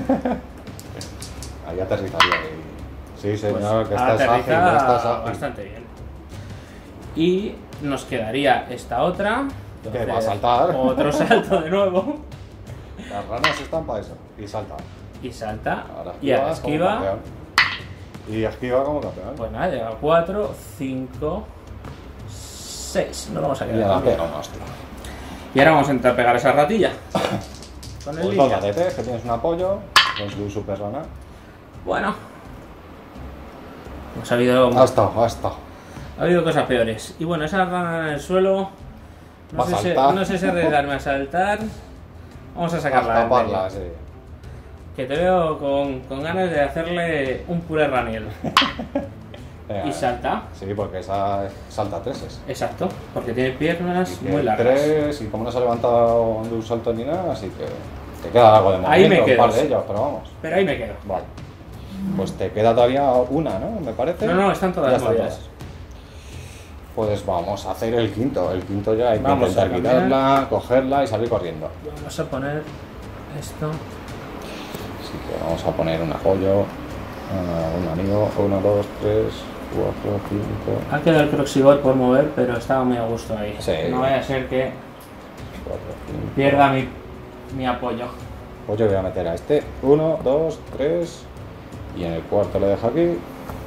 Ahí aterrizaría. Y... Sí, señor, Pues que esta es ágil, aterriza esta es ágil. bastante bien. Y nos quedaría esta otra. Que va a saltar. Otro salto de nuevo. Las ranas están para eso. Y saltan. Y salta. Ahora Y ahora esquiva como esquiva. campeón. Y esquiva como campeón. Pues nada, llega a cuatro, cinco, seis. No vamos a Y quedar. ya la con bien. pega un hostia. Y ahora vamos a intentar pegar esa ratilla. Con el Pues Lidia. tócate, que tienes un apoyo. Con su super rana. Bueno. Pues ha habido, Ha estado, ha estado. ha habido cosas peores. Y bueno, esa rana en el suelo. No, Va a sé, si, saltar. no sé si arriesgarme a saltar. Vamos a A sacarla. del medio. taparla, sí. Que te veo con, con ganas de hacerle un puré raniel. Venga, Y salta. Sí, porque esa salta treses. Exacto, porque tiene piernas Y muy tiene largas. tres, y como no se ha levantado de un salto ni nada, así que te queda algo de movimiento, Ahí me quedo, un par de sí. ellos, pero vamos. Pero ahí me quedo. Vale. Pues te queda todavía una, ¿no? Me parece. No, no, están todas Ya están movidas. todas. Pues vamos a hacer el quinto. El quinto ya hay que Vamos intentar a cambiar. quitarla, cogerla y salir corriendo. Vamos a poner esto. Así que vamos a poner un apoyo, uh, un amigo, uno, dos, tres, cuatro, cinco, Ha quedado el Croxigor por mover, pero estaba muy a gusto ahí. Sí. No vaya a ser que cuatro, cinco. pierda mi, mi apoyo. Pues yo voy a meter a este. Uno, dos, tres. Y en el cuarto le dejo aquí.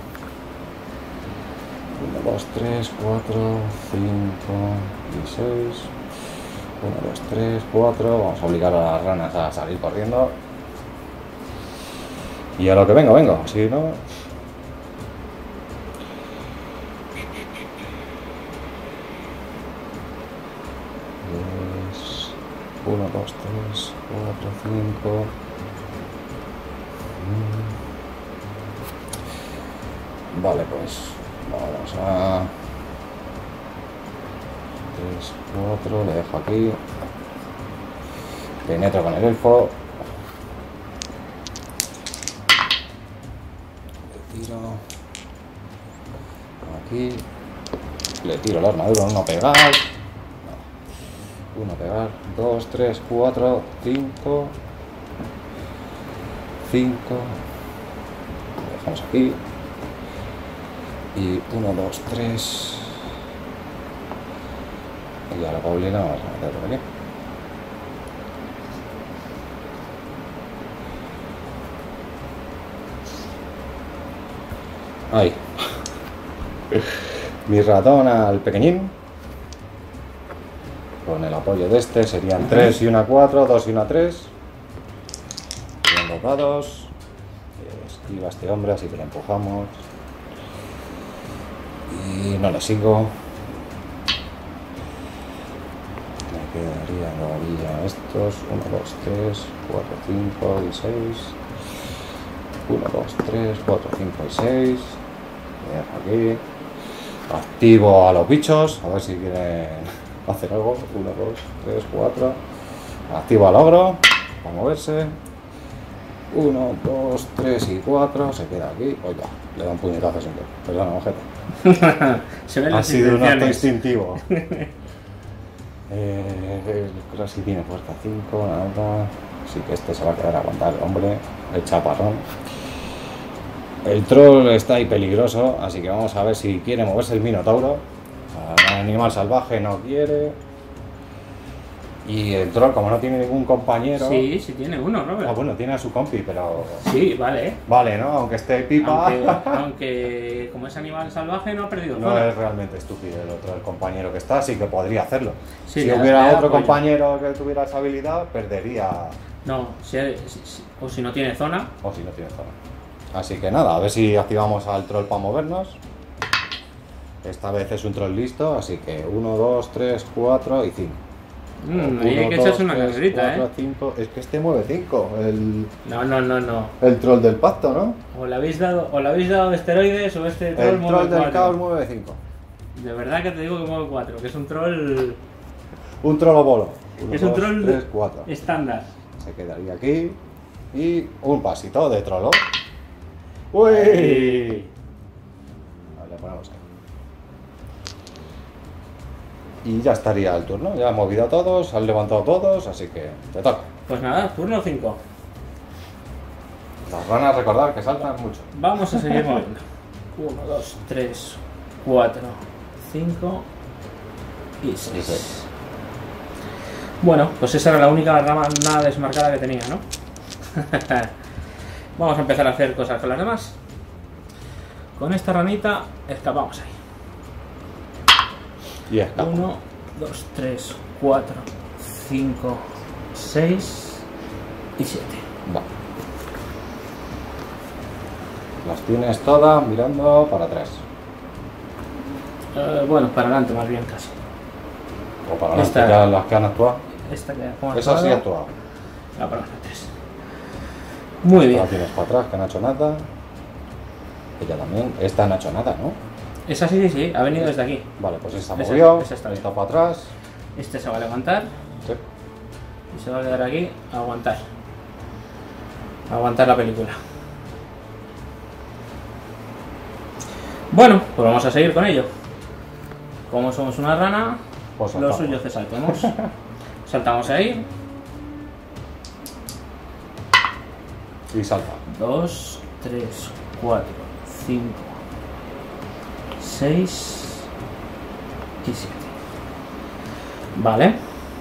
Uno, dos, tres, cuatro, cinco y seis. Uno, dos, tres, cuatro. Vamos a obligar a las ranas a salir corriendo. Y a lo que vengo, vengo. Si no. Tres, uno, dos, tres, cuatro, cinco. Vale, pues vamos a tres, cuatro, le dejo aquí, penetro con el elfo, le tiro aquí, le tiro la armadura, uno pegar, uno pegar, dos, tres, cuatro, cinco, cinco, lo dejamos aquí. Y uno, dos, tres. Y a la goblina vamos a meter por aquí. Ahí. Mi ratón al pequeñín. Con el apoyo de este serían tres y una cuatro, dos y una tres. Bien los dados. Esquiva este hombre, así que le empujamos. Y no le sigo. Me quedaría todavía estos. uno, dos, tres, cuatro, cinco y seis. uno, dos, tres, cuatro, cinco y seis. Aquí. Activo a los bichos. A ver si quieren hacer algo. uno, dos, tres, cuatro. Activo al ogro. Para moverse. uno, dos, tres y cuatro. Se queda aquí. Oye, le da un puñetazo sin querer. Perdona, ojete. Se ven Ha las sido un acto intenciones. instintivo. eh, Casi tiene fuerza cinco, nada. Así que este se va a quedar a aguantar, hombre. El chaparrón. El troll está ahí peligroso, así que vamos a ver si quiere moverse el minotauro. El animal salvaje no quiere. Y el troll, como no tiene ningún compañero. Sí, sí tiene uno, Robert. Ah, bueno, tiene a su compi, pero. Sí, vale. Vale, ¿no? Aunque esté pipa. Aunque, aunque como es animal salvaje no ha perdido No zona. es realmente estúpido el otro, el compañero que está, así que podría hacerlo. Sí, si le da- hubiera le da otro apoyo. compañero que tuviera esa habilidad, perdería. No, si, si- si- o si no tiene zona. O si no tiene zona. Así que nada, a ver si activamos al troll para movernos. Esta vez es un troll listo, así que uno, dos, tres, cuatro y cinco. Mm, ahí hay que echarse una carrerita, ¿eh? cinco. Es que este mueve cinco, el, No, no, no, no. el troll del pacto, ¿no? O le habéis dado, o le habéis dado de esteroides o este troll El mueve troll del cuatro. caos mueve cinco. De verdad que te digo que mueve cuatro, que es un troll Un troll bolo. Uno, Es un dos, troll tres, cuatro. estándar. Se quedaría aquí. Y un pasito de trollo. ¡Uy! Ahí. Vale, le ponemos ahí. Y ya estaría el turno. Ya han movido a todos, han levantado todos, así que te toca. Pues nada, turno cinco. Las ranas, recordar que saltan mucho. Vamos a seguir moviendo. uno, dos, tres, cuatro, cinco y Y seis. seis. Bueno, pues esa era la única rama nada desmarcada que tenía, ¿no? Vamos a empezar a hacer cosas con las demás. Con esta ranita escapamos ahí. Y escapa. uno, dos, tres, cuatro, cinco, seis y siete. Va. Las tienes todas mirando para atrás. Eh, bueno, para adelante más bien casi. O para adelante, Esta- ya las que han actuado. Esta que como Esas sí actuado, han actuado. la para atrás. Muy bien. Ahora tienes para atrás, que no ha hecho nada. Ella también. Esta no ha hecho nada, ¿no? Esa sí, sí, sí, ha venido desde aquí. Vale, pues esta Esa- movió. esa está bien. Esta para atrás. Este se va a levantar Sí. y se va a quedar aquí a aguantar. A aguantar la película. Bueno, pues vamos a seguir con ello. Como somos una rana, Pues lo saltamos. suyo es que saltemos. Saltamos ahí. Y salta. dos, tres, cuatro, cinco, seis y siete. Vale.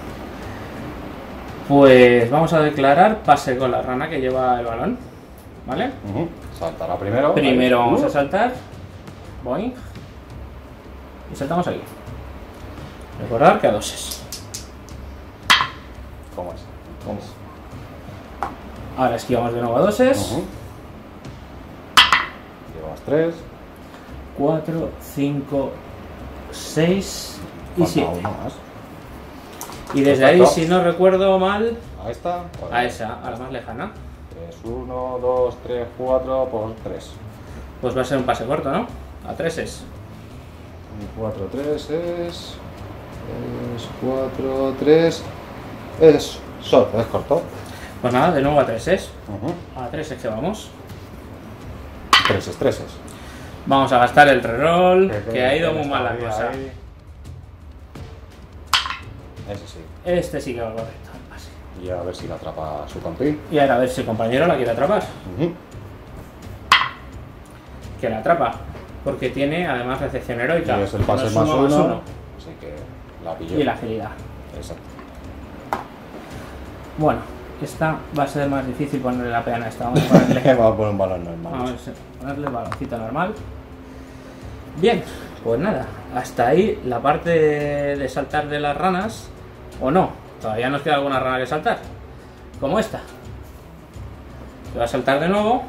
Pues vamos a declarar pase con la rana que lleva el balón. ¿Vale? Ujú. Saltará primero. Primero Ahí. vamos Uh. a saltar. Boing. Y saltamos aquí. Recordar que a doses. ¿Cómo es? ¿Cómo? Ahora esquivamos de nuevo a doses. Ujú. Llevas tres. cuatro, cinco, seis y Falta siete. una más. Y desde ahí, Perfecto. si no recuerdo mal, A esta. o a esa, a la más lejana, tres, uno, dos, tres, cuatro por tres. pues va a ser un pase corto, ¿no? A tres es. cuatro, tres es. tres, cuatro, tres. Es. Sol, es corto. Pues nada, de nuevo a tres es. Ujú. A tres es que vamos. Tres es, tres es. Vamos a gastar el reroll, Que- que ha ido muy está mal la ahí, cosa. ahí. Ese sí. Este sí que va correcto, el pase. Y a ver si la atrapa su compi. Y ahora a ver si el compañero la quiere atrapar. Ujú. Que la atrapa. Porque tiene además recepción Y heroica. es el pase Nos más suma uno. Así que la pilló. Y la agilidad. Exacto. Bueno, esta va a ser más difícil ponerle la peana a esta. Vamos a ponerle, Va a poner un balón normal. vamos a ponerle el baloncito normal. Bien, pues nada, hasta ahí la parte de saltar de las ranas, o no, todavía nos queda alguna rana que saltar, como esta. Que va a saltar de nuevo,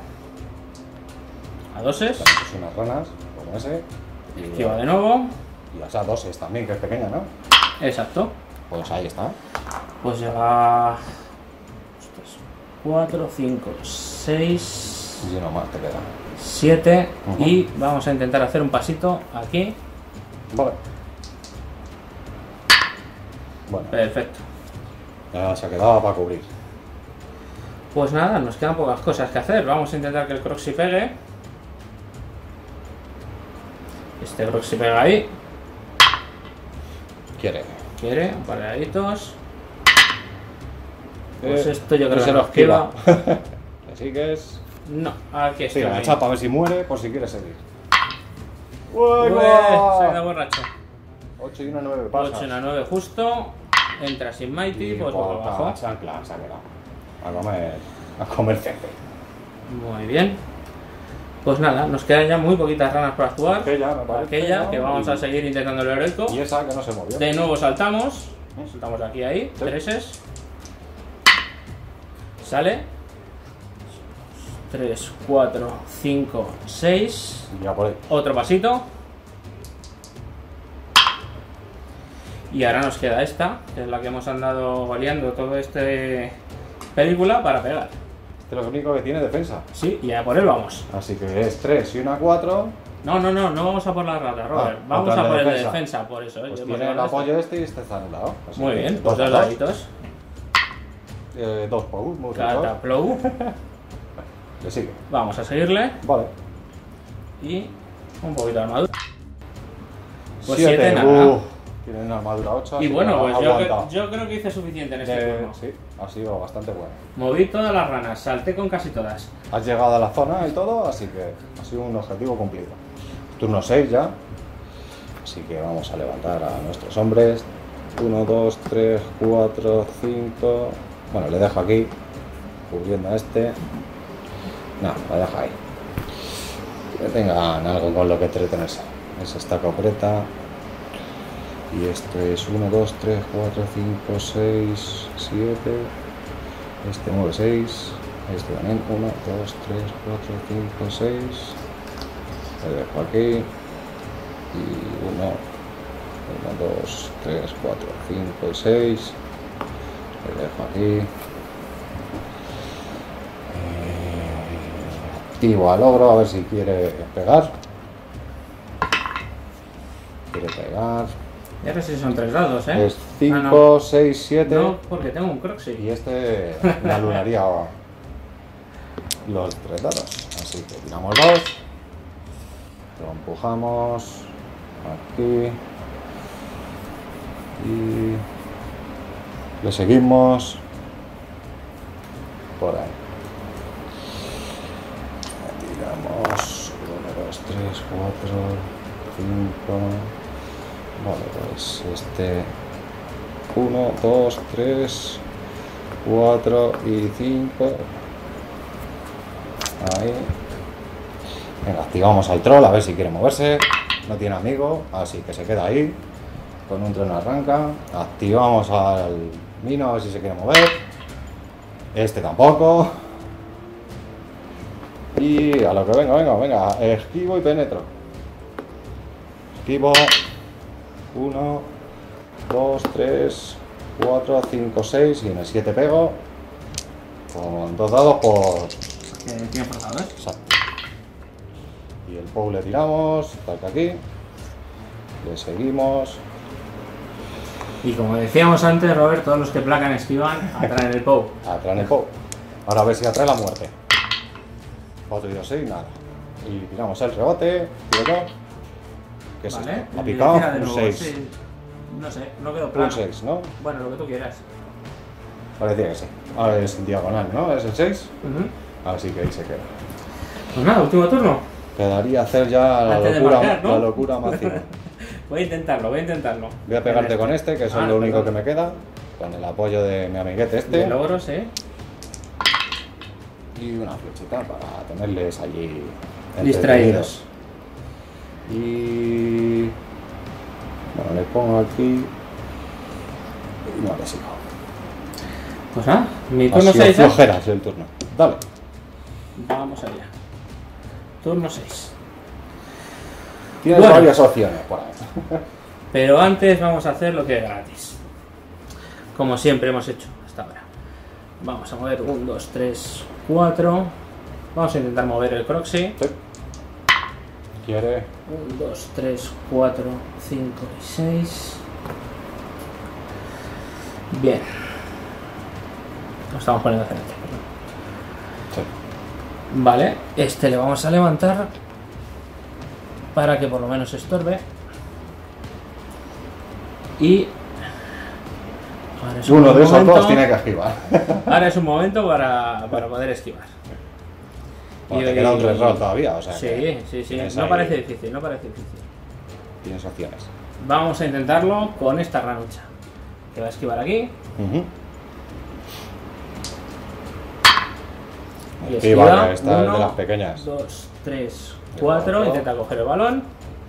a doses, Tenemos unas ranas, como ese, y, que va de nuevo, y esa doses también, que es pequeña, ¿no? exacto. Pues ahí está. Pues llega cuatro, cinco, seis, Y uno más te queda. siete Ujú. y vamos a intentar hacer un pasito aquí. Vale. Bueno, Perfecto. ya se ha quedado para cubrir. Pues nada, nos quedan pocas cosas que hacer. Vamos a intentar que el Croxy pegue. Este Croxy pega ahí. Quiere. Quiere, un par de deditos. Pues Eh, esto yo creo se que lo nos esquiva. Le sigues. No, aquí Sí, está. la chapa a ver si muere, por si quiere seguir. Ué, ¡Uy, se ha ido borracho. ocho y una nueve pasas. ocho y una nueve justo. Entra sin Mighty, Y pues por por abajo. chancla se ha quedado. A comer, a comer cepe. Muy bien. Pues nada, nos quedan ya muy poquitas ranas por actuar. Aquella, me parece, Aquella, ¿no? que vamos Y- a seguir intentando el heroico. Y esa que no se movió. De nuevo saltamos. Saltamos aquí, ahí. Sí. Treses. Sale. tres, cuatro, cinco, seis. Y ya por ahí. Otro pasito. Y ahora nos queda esta, que es la que hemos andado goleando todo este película para pegar. Este es lo único que tiene defensa. Sí, y a por él vamos. Así que es tres y una cuatro. No, no, no, no vamos a por la rata, Robert. Ah, vamos otra a de por el de defensa. defensa, por eso. ¿eh? Pues Yo tiene por el el apoyo este y este está anulado. Así Muy que bien, pues dos dos a dos. daditos. Eh, dos por uno. Cataplou. Le sigue. Vamos a seguirle. Vale. Y un poquito de armadura. Pues Siete. siete, nada. Uh, tiene una armadura ocho. Y así bueno, que pues ha yo, aguantado. cre- yo creo que hice suficiente en este Eh, turno. sí, ha sido bastante bueno. Moví todas las ranas, salté con casi todas. Has llegado a la zona y todo, así que ha sido un objetivo cumplido. Turno seis ya. Así que vamos a levantar a nuestros hombres. uno, dos, tres, cuatro, cinco. Bueno, le dejo aquí, cubriendo a este. No, lo dejo ahí. Que tengan algo con lo que entretenerse. Es esta copreta. Y esto es uno, dos, tres, cuatro, cinco, seis, siete. Este mueve seis. Este también. uno, dos, tres, cuatro, cinco, seis. Le dejo aquí. Y uno, uno, dos, tres, cuatro, cinco y seis. Le dejo aquí. Eh, activo al ogro a ver si quiere pegar. Quiere pegar. Y ahora sí son tres dados, ¿eh? Es Ah, cinco, no. seis, siete. No, porque tengo un Croxy. Y este me alunaría los tres dados. Así que tiramos dos. Lo empujamos aquí. Y le seguimos por ahí. Tiramos uno, dos, tres, cuatro, cinco. Vale, pues este uno, dos, tres, cuatro y cinco. Ahí. Venga, activamos al troll a ver si quiere moverse. No tiene amigo, así que se queda ahí. Con un tren arranca. Activamos al mino a ver si se quiere mover. Este tampoco. Y a lo que venga, venga, venga. Esquivo y penetro. Esquivo. uno, dos, tres, cuatro, cinco, seis. Y en el siete pego. Con dos dados por. Que tiene forzadores. Exacto. Y el Pou le tiramos, ataca aquí, le seguimos. Y como decíamos antes, Robert, todos los que placan esquivan atraen el Pou. Atrae el Pou. Ahora a ver si atrae la muerte. cuatro y dos, seis, nada. Y tiramos el rebote, tiro yo. ¿Qué es ¿Vale? esto? Ha Y picado tira de un nuevo, seis. sí. No sé, no quedó plano. Un seis, ¿no? Bueno, lo que tú quieras. Parecía que sí. Ahora es en diagonal, ¿no? Es el seis. Ujú. Así que ahí se queda. Pues nada, último turno. Quedaría hacer ya la Antes de locura, marcar, ¿no? la locura máxima. Voy a intentarlo, voy a intentarlo. Voy a pegarte En con este, que es Ah, lo único perdón. que me queda. Con el apoyo de mi amiguete este. De logros, ¿eh? Y una flechita para tenerles allí Distraídos. entretenidos. Y pongo aquí y no le sigo. Pues nada, mi Ha turno sido seis. flojeras el turno. Dale. Vamos allá. Turno seis. Tienes Bueno. varias opciones por ahí. Pero antes vamos a hacer lo que es gratis. Como siempre hemos hecho hasta ahora. Vamos a mover uno, dos, tres, cuatro. Vamos a intentar mover el Croxy. Sí. Quiere. uno, dos, tres, cuatro, cinco y seis. Bien. Lo estamos poniendo hacia adentro. Sí. Vale, este le vamos a levantar para que por lo menos estorbe. Y ahora es un Uno de buen esos momento- dos tiene que esquivar. Ahora es un momento para, para poder esquivar. Bueno, Y- te queda un reroll todavía, o sea Sí, que sí, sí. tienes No ahí- parece difícil, no parece difícil. Tienes opciones. Vamos a intentarlo con esta ranucha. Que va a esquivar aquí. Ujú. Y Esquiva, esquiva. que esta es Uno, de las pequeñas. dos, tres, cuatro. Cuatro. Intenta coger el balón.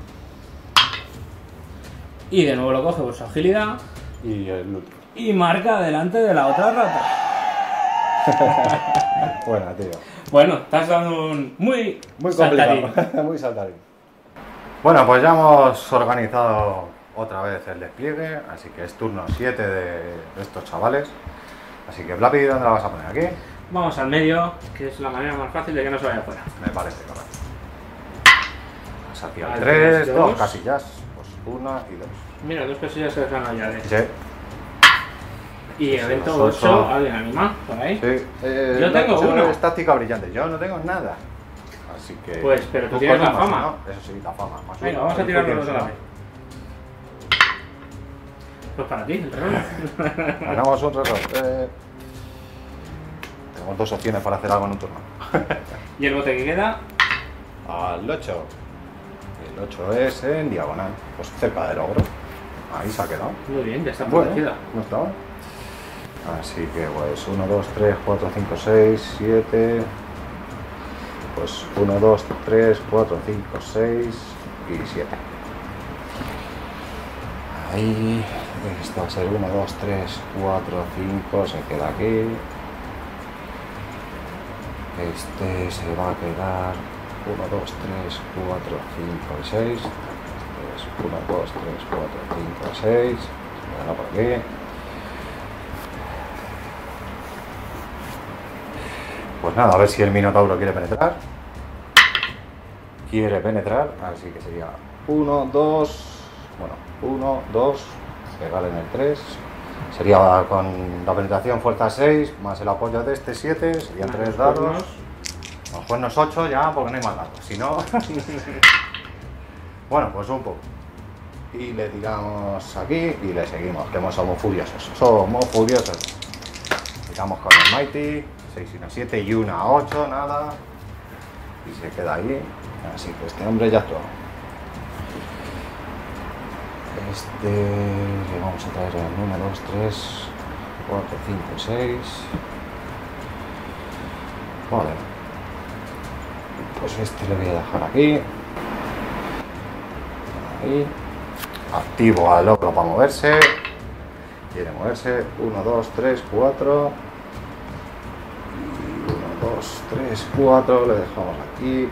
Y de nuevo lo coge por su agilidad. Y el último. Y marca delante de la otra rata. Buena, tío. Bueno, estás dando un muy, Muy saltarín. complicado. Muy saltarín. Bueno, pues ya hemos organizado otra vez el despliegue, así que es turno siete de estos chavales. Así que, Blapi, ¿dónde la vas a poner? ¿Aquí? Vamos al medio, que es la manera más fácil de que no se vaya afuera. Me parece correcto. Pues hacia el Al tres, tres, dos dos. casillas. Pues una y dos. Mira, dos cosillas se dejan ya de. Sí, Y evento Los ocho. ocho, ¿alguien anima por ahí? sí. Eh, Yo tengo eso uno. Es táctica brillante. Yo no tengo nada. Así que. Pues, pero tú tienes con la uno, fama. si no, Eso sí, la fama. Más Venga, uno, vamos a y tú tirarlo tienes los a la uno. vez. Pues para ti, el rol. Ganamos un reloj. Eh, tenemos dos opciones para hacer algo en un turno. Y el bote que queda, Al ocho. El ocho es en diagonal, pues cerca del ogro. Ahí se ha quedado. muy bien, ya está Bueno, protegida. no está mal. Así que pues uno, dos, tres, cuatro, cinco, seis, siete. Pues uno, dos, tres, cuatro, cinco, seis y siete. Ahí, esto va a ser uno, dos, tres, cuatro, cinco, se queda aquí. Este se va a quedar uno, dos, tres, cuatro, cinco y seis. Este es uno, dos, tres, cuatro, cinco y seis. Se quedará por aquí. Pues nada, a ver si el Minotauro quiere penetrar. Quiere penetrar, así que sería uno, dos, bueno, uno, dos, pegar en el tres. Sería con la penetración fuerza seis, más el apoyo de este siete, serían Más tres los dados. cuernos. Los cuernos ocho ya, porque no hay más dados. Si no... bueno, pues un poco. Y le tiramos aquí y le seguimos, que somos furiosos. Somos furiosos. Tiramos con el Mighty, seis y una siete y una ocho, nada. Y se queda ahí. Así que este hombre ya actuó. Este le vamos a traer el uno, dos, tres, cuatro, cinco, seis. Vale. Pues este le voy a dejar aquí. Ahí. Activo al ogro para moverse. Quiere moverse. uno, dos, tres, cuatro. Y uno, dos, tres, cuatro. Le dejamos aquí.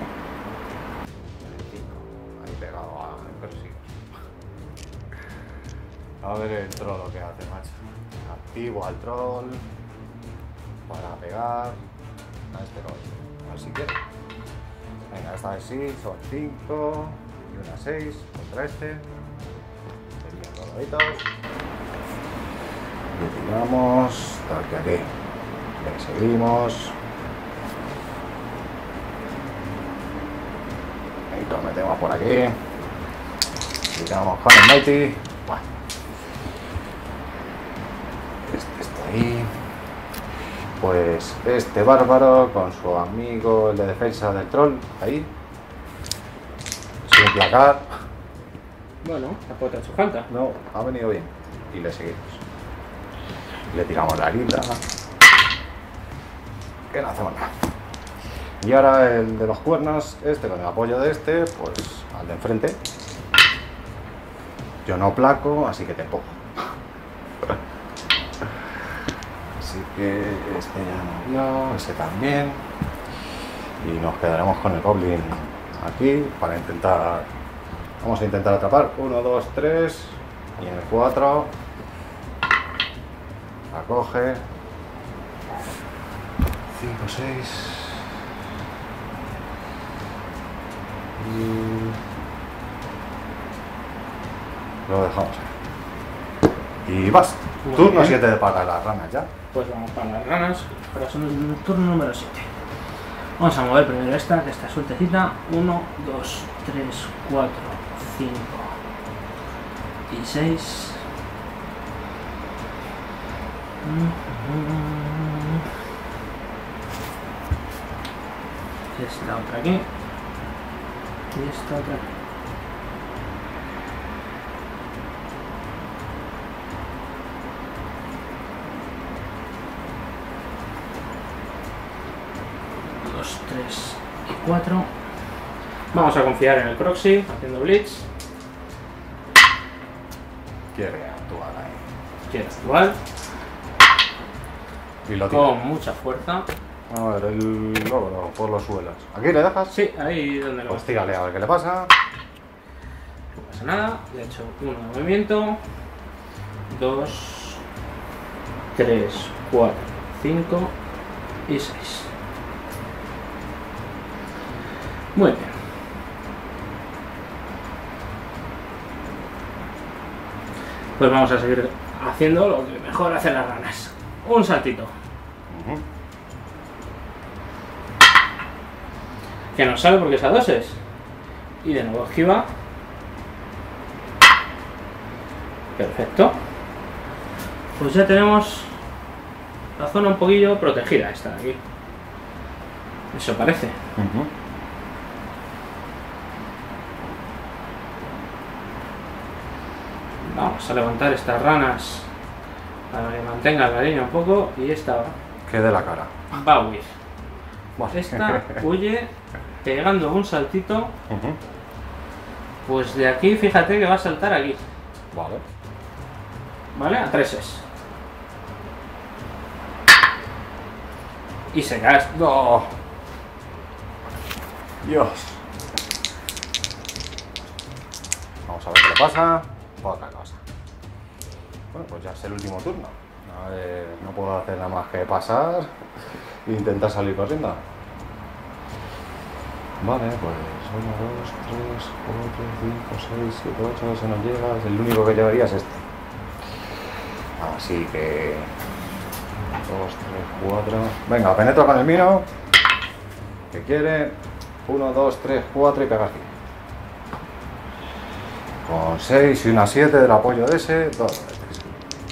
Ahí pegado a impresivo. A ver el troll lo que hace, macho. Activo al troll. Para pegar a este rollo. Así que. Venga, esta vez sí, son cinco y una seis contra este. Serían dos daditos. Le tiramos tal que aquí. Le seguimos. Y lo metemos por aquí. Tiramos con el Mighty. Bueno. Este está ahí. Pues este bárbaro con su amigo el de defensa del troll, ahí, sin placar, Bueno, la puerta ha hecho falta. no, ha venido bien, y le seguimos. Le tiramos la herida, que no hacemos nada. Y ahora el de los cuernos, este con el apoyo de este, pues al de enfrente. Yo no placo, así que te pongo. Así que este ya no vio, ese también. Y nos quedaremos con el Goblin aquí para intentar... Vamos a intentar atrapar. uno, dos, tres. Y en el cuatro. La coge. cinco, seis. Y... lo dejamos ahí. Y vas. Muy Turno bien. siete para las ranas ya. Pues vamos para las ranas. Ahora son el turno número siete. Vamos a mover primero esta, que está sueltecita. uno, dos, tres, cuatro, cinco y seis. Esta otra aquí. Y esta otra aquí. dos, tres y cuatro. Vamos a confiar en el proxy, haciendo blitz. Quiere actuar ahí. Quiere actuar Y lo tira. con mucha fuerza. A ver, el logro por los suelos. ¿Aquí le dejas? Sí, ahí donde lo Pues tírale a ver qué le pasa. No pasa nada. Le he hecho uno de movimiento. Dos, tres, cuatro, cinco y seis. Muy bien. Pues vamos a seguir haciendo lo que mejor hacen las ranas. Un saltito. Ujú. Que nos sale porque es a doses. Y de nuevo esquiva. Perfecto. Pues ya tenemos la zona un poquillo protegida esta de aquí. Eso parece. Ujú. Vamos a levantar estas ranas para que mantengan la línea un poco. Y esta Que de la cara. va a huir. Vale. Esta huye pegando un saltito. Ujú. Pues de aquí fíjate que va a saltar aquí. Vale. ¿Vale? A treses. Y se cae. No. Dios. Vamos a ver qué le pasa. Poca cosa. Bueno, pues ya es el último turno. A ver, no puedo hacer nada más que pasar e intentar salir corriendo. Vale, pues uno, dos, tres, cuatro, cinco, seis, siete, ocho, se nos llega. El único que llevaría es este. Así que... dos, tres, cuatro... Venga, penetro con el mino. Que quiere... uno, dos, tres, cuatro y pega aquí. Con seis y una siete del apoyo de ese, dos de tres.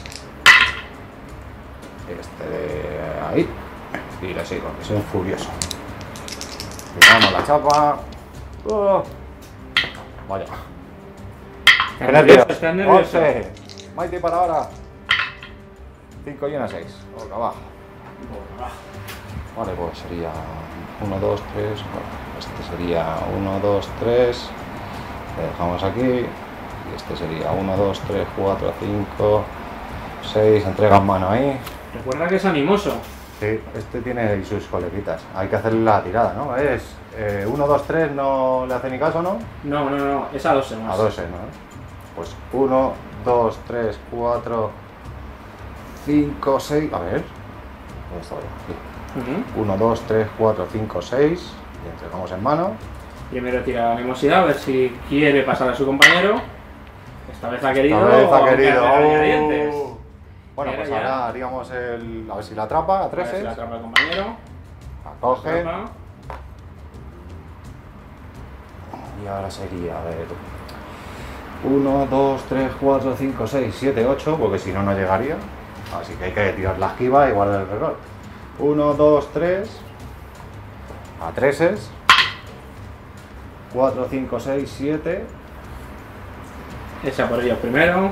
Este de ahí. Y le sigo, que soy un furioso. Quitamos la chapa. Oh. Vaya. Está nervioso, está nervioso. once. Mighty para ahora. cinco y una seis. Boca abajo. Vale, pues sería uno, dos, tres. Bueno, este sería uno, dos, tres. Le dejamos aquí. Y este sería uno, dos, tres, cuatro, cinco, seis. Entregan mano ahí. Recuerda que es animoso. Sí, este tiene sus coleguitas. Hay que hacerle la tirada, ¿no? Es eh, uno, dos, tres, no le hace ni caso, ¿no? No, no, no, es a dos más. A dos, ¿no? Pues uno, dos, tres, cuatro, cinco, seis. A ver. ¿Dónde está? Aquí. Uh-huh. uno, dos, tres, cuatro, cinco, seis. Y entregamos en mano. Primero tira la animosidad, a ver si quiere pasar a su compañero. Esta vez ha querido. Esta vez ha aunque querido. haga regañadientes. Uh. Bueno, Era pues ya. ahora haríamos el. A ver si la atrapa a A ver tres. si la atrapa el compañero. La coge. Atrapa. Y ahora sería, a ver. uno, dos, tres, cuatro, cinco, seis, siete, ocho. Porque si no, no llegaría. Así que hay que tirar la esquiva y guardar el reloj. uno, dos, tres. A treses. cuatro, cinco, seis, siete. Esa por ellos primero.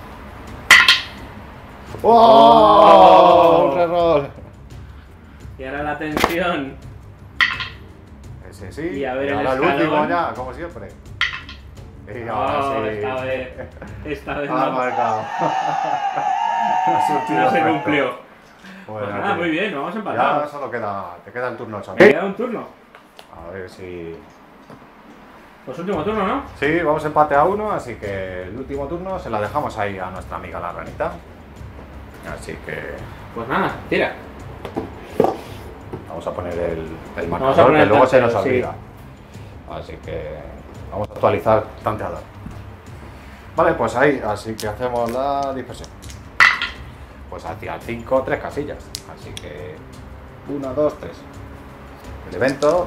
¡Oh! Un reroll. Y ahora la tensión. Ese sí. Y a ver el ahora el escalón. último ya, como siempre. Y ahora Oh, sí. esta vez. Esta vez Ha no. marcado. Ha surtido No se efecto. cumplió. Bueno, Pues nada, tío. muy bien, vamos Ya empatados. solo queda, te queda el turno, Me chaval. queda un turno. A ver si... Pues último turno, ¿no? Sí, vamos empate a uno, así que el último turno se la dejamos ahí a nuestra amiga la ranita. Así que Pues nada, tira. vamos a poner el, el Vamos a marcador, poner que el luego se tablero, nos sí. olvida. Así que vamos a actualizar tanteador. Vale, pues ahí, así que hacemos la dispersión. Pues hacia el cinco, tres casillas. Así que uno, dos, tres. El evento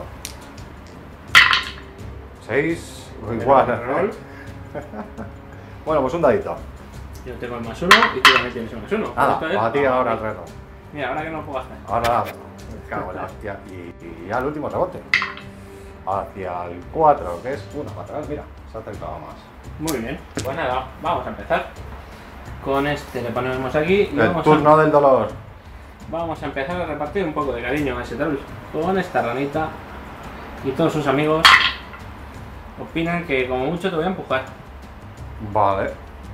seis, igual. Roll. Bueno, pues un dadito. Yo tengo el más uno y tú también tienes el más uno. Nada, Esto es- para ti vamos, ahora el vamos. reto. Mira, ahora que no puedo hacer. Ahora me cago en la hostia. Y, y ya el último rebote. Hacia el cuatro, que es uno para atrás. Mira, se ha acercado más. Muy bien. Pues nada, vamos a empezar. Con este le ponemos aquí y El vamos turno a, del dolor. vamos a empezar a repartir un poco de cariño a ese troll. Con esta ranita y todos sus amigos opinan que como mucho te voy a empujar. Vale.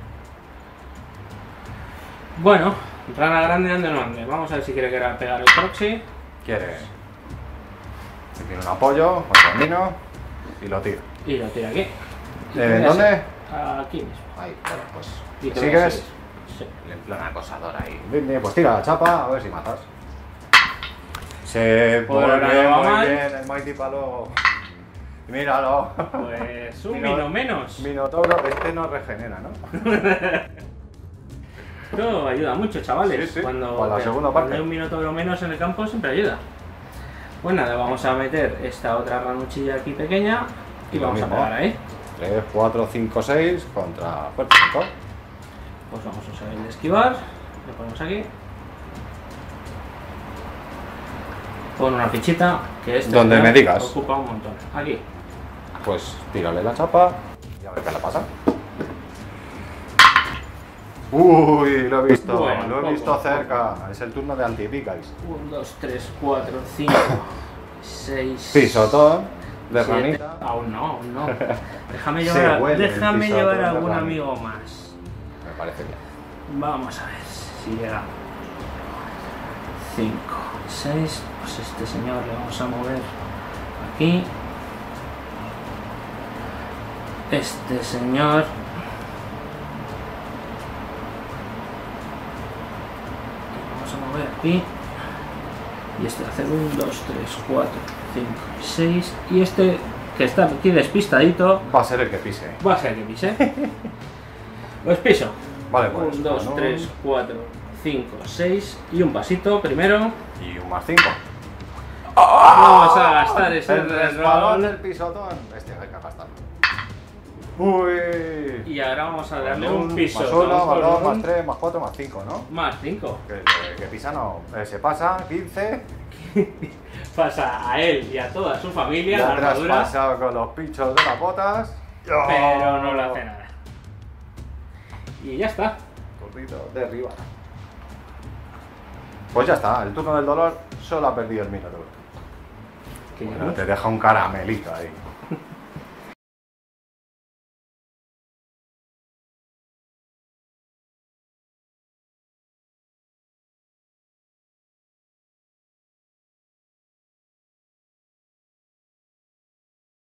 Bueno, rana grande ande o no ande. Vamos a ver si quiere que era pegar el proxy. Quiere. Si tiene un apoyo, un camino y lo tira. Y lo tira aquí. Y te Eh, voy a ¿Dónde? seguir. Aquí mismo. Ahí, bueno, pues. Y te voy a ¿Sigues? seguir. Sí. En plan acosador ahí. Bien, bien, pues tira la chapa, a ver si matas. Se Por muy ahora bien, no va muy mal. bien, el Mighty Palo. Míralo. Pues un Mino- mino menos. Minotauro, este no regenera, ¿no? Esto ayuda mucho, chavales. Sí, sí, Cuando, para la segunda cuando parte. hay un minotauro menos en el campo siempre ayuda. Pues nada, vamos a meter esta otra ranuchilla aquí pequeña y Y lo vamos mismo. a pegar ahí. tres, cuatro, cinco, seis contra fuerte cinco. Pues vamos a usar el de esquivar. Lo ponemos aquí. Pon una fichita que este Donde señor me digas. ocupa un montón. Aquí. Pues tírale la chapa y a ver qué le pasa. Uy, lo he visto, Bueno, lo he poco, visto poco. cerca. Es el turno de antipicais. uno, dos, tres, cuatro, cinco, seis. Pisotón de siete. ranita. Aún no, aún no. Déjame Se llevar, a- huele el déjame pisotón llevar de a algún ranita. amigo más. Me parece bien. Vamos a ver si llegamos. cinco, seis. Pues este señor le vamos a mover aquí. Este señor. Vamos a mover aquí. Y este va a hacer uno, dos, tres, cuatro, cinco, seis. Y este que está aquí despistadito Va a ser el que pise. va a ser que pise. Pues piso. Vale, pues. uno, dos, con un- tres, cuatro, cinco, seis y un pasito primero. Y un más cinco. Vamos a gastar ese El resbalón reroll. del pisotón. Este hay que gastarlo. Uy. Y ahora vamos a Con darle un piso. Más uno, más dos, más tres, más cuatro, más cinco, ¿no? Más cinco. Que, que- que pisa no. Eh, se pasa, quince. Pasa a él y a toda su familia la Ya armadura, traspasado con los pinchos de las botas. pero no le hace nada. Y ya está. Corrito de arriba. Pues ya está, el turno del dolor solo ha perdido el Minotauro. Que Bueno, llegamos. te deja un caramelito ahí.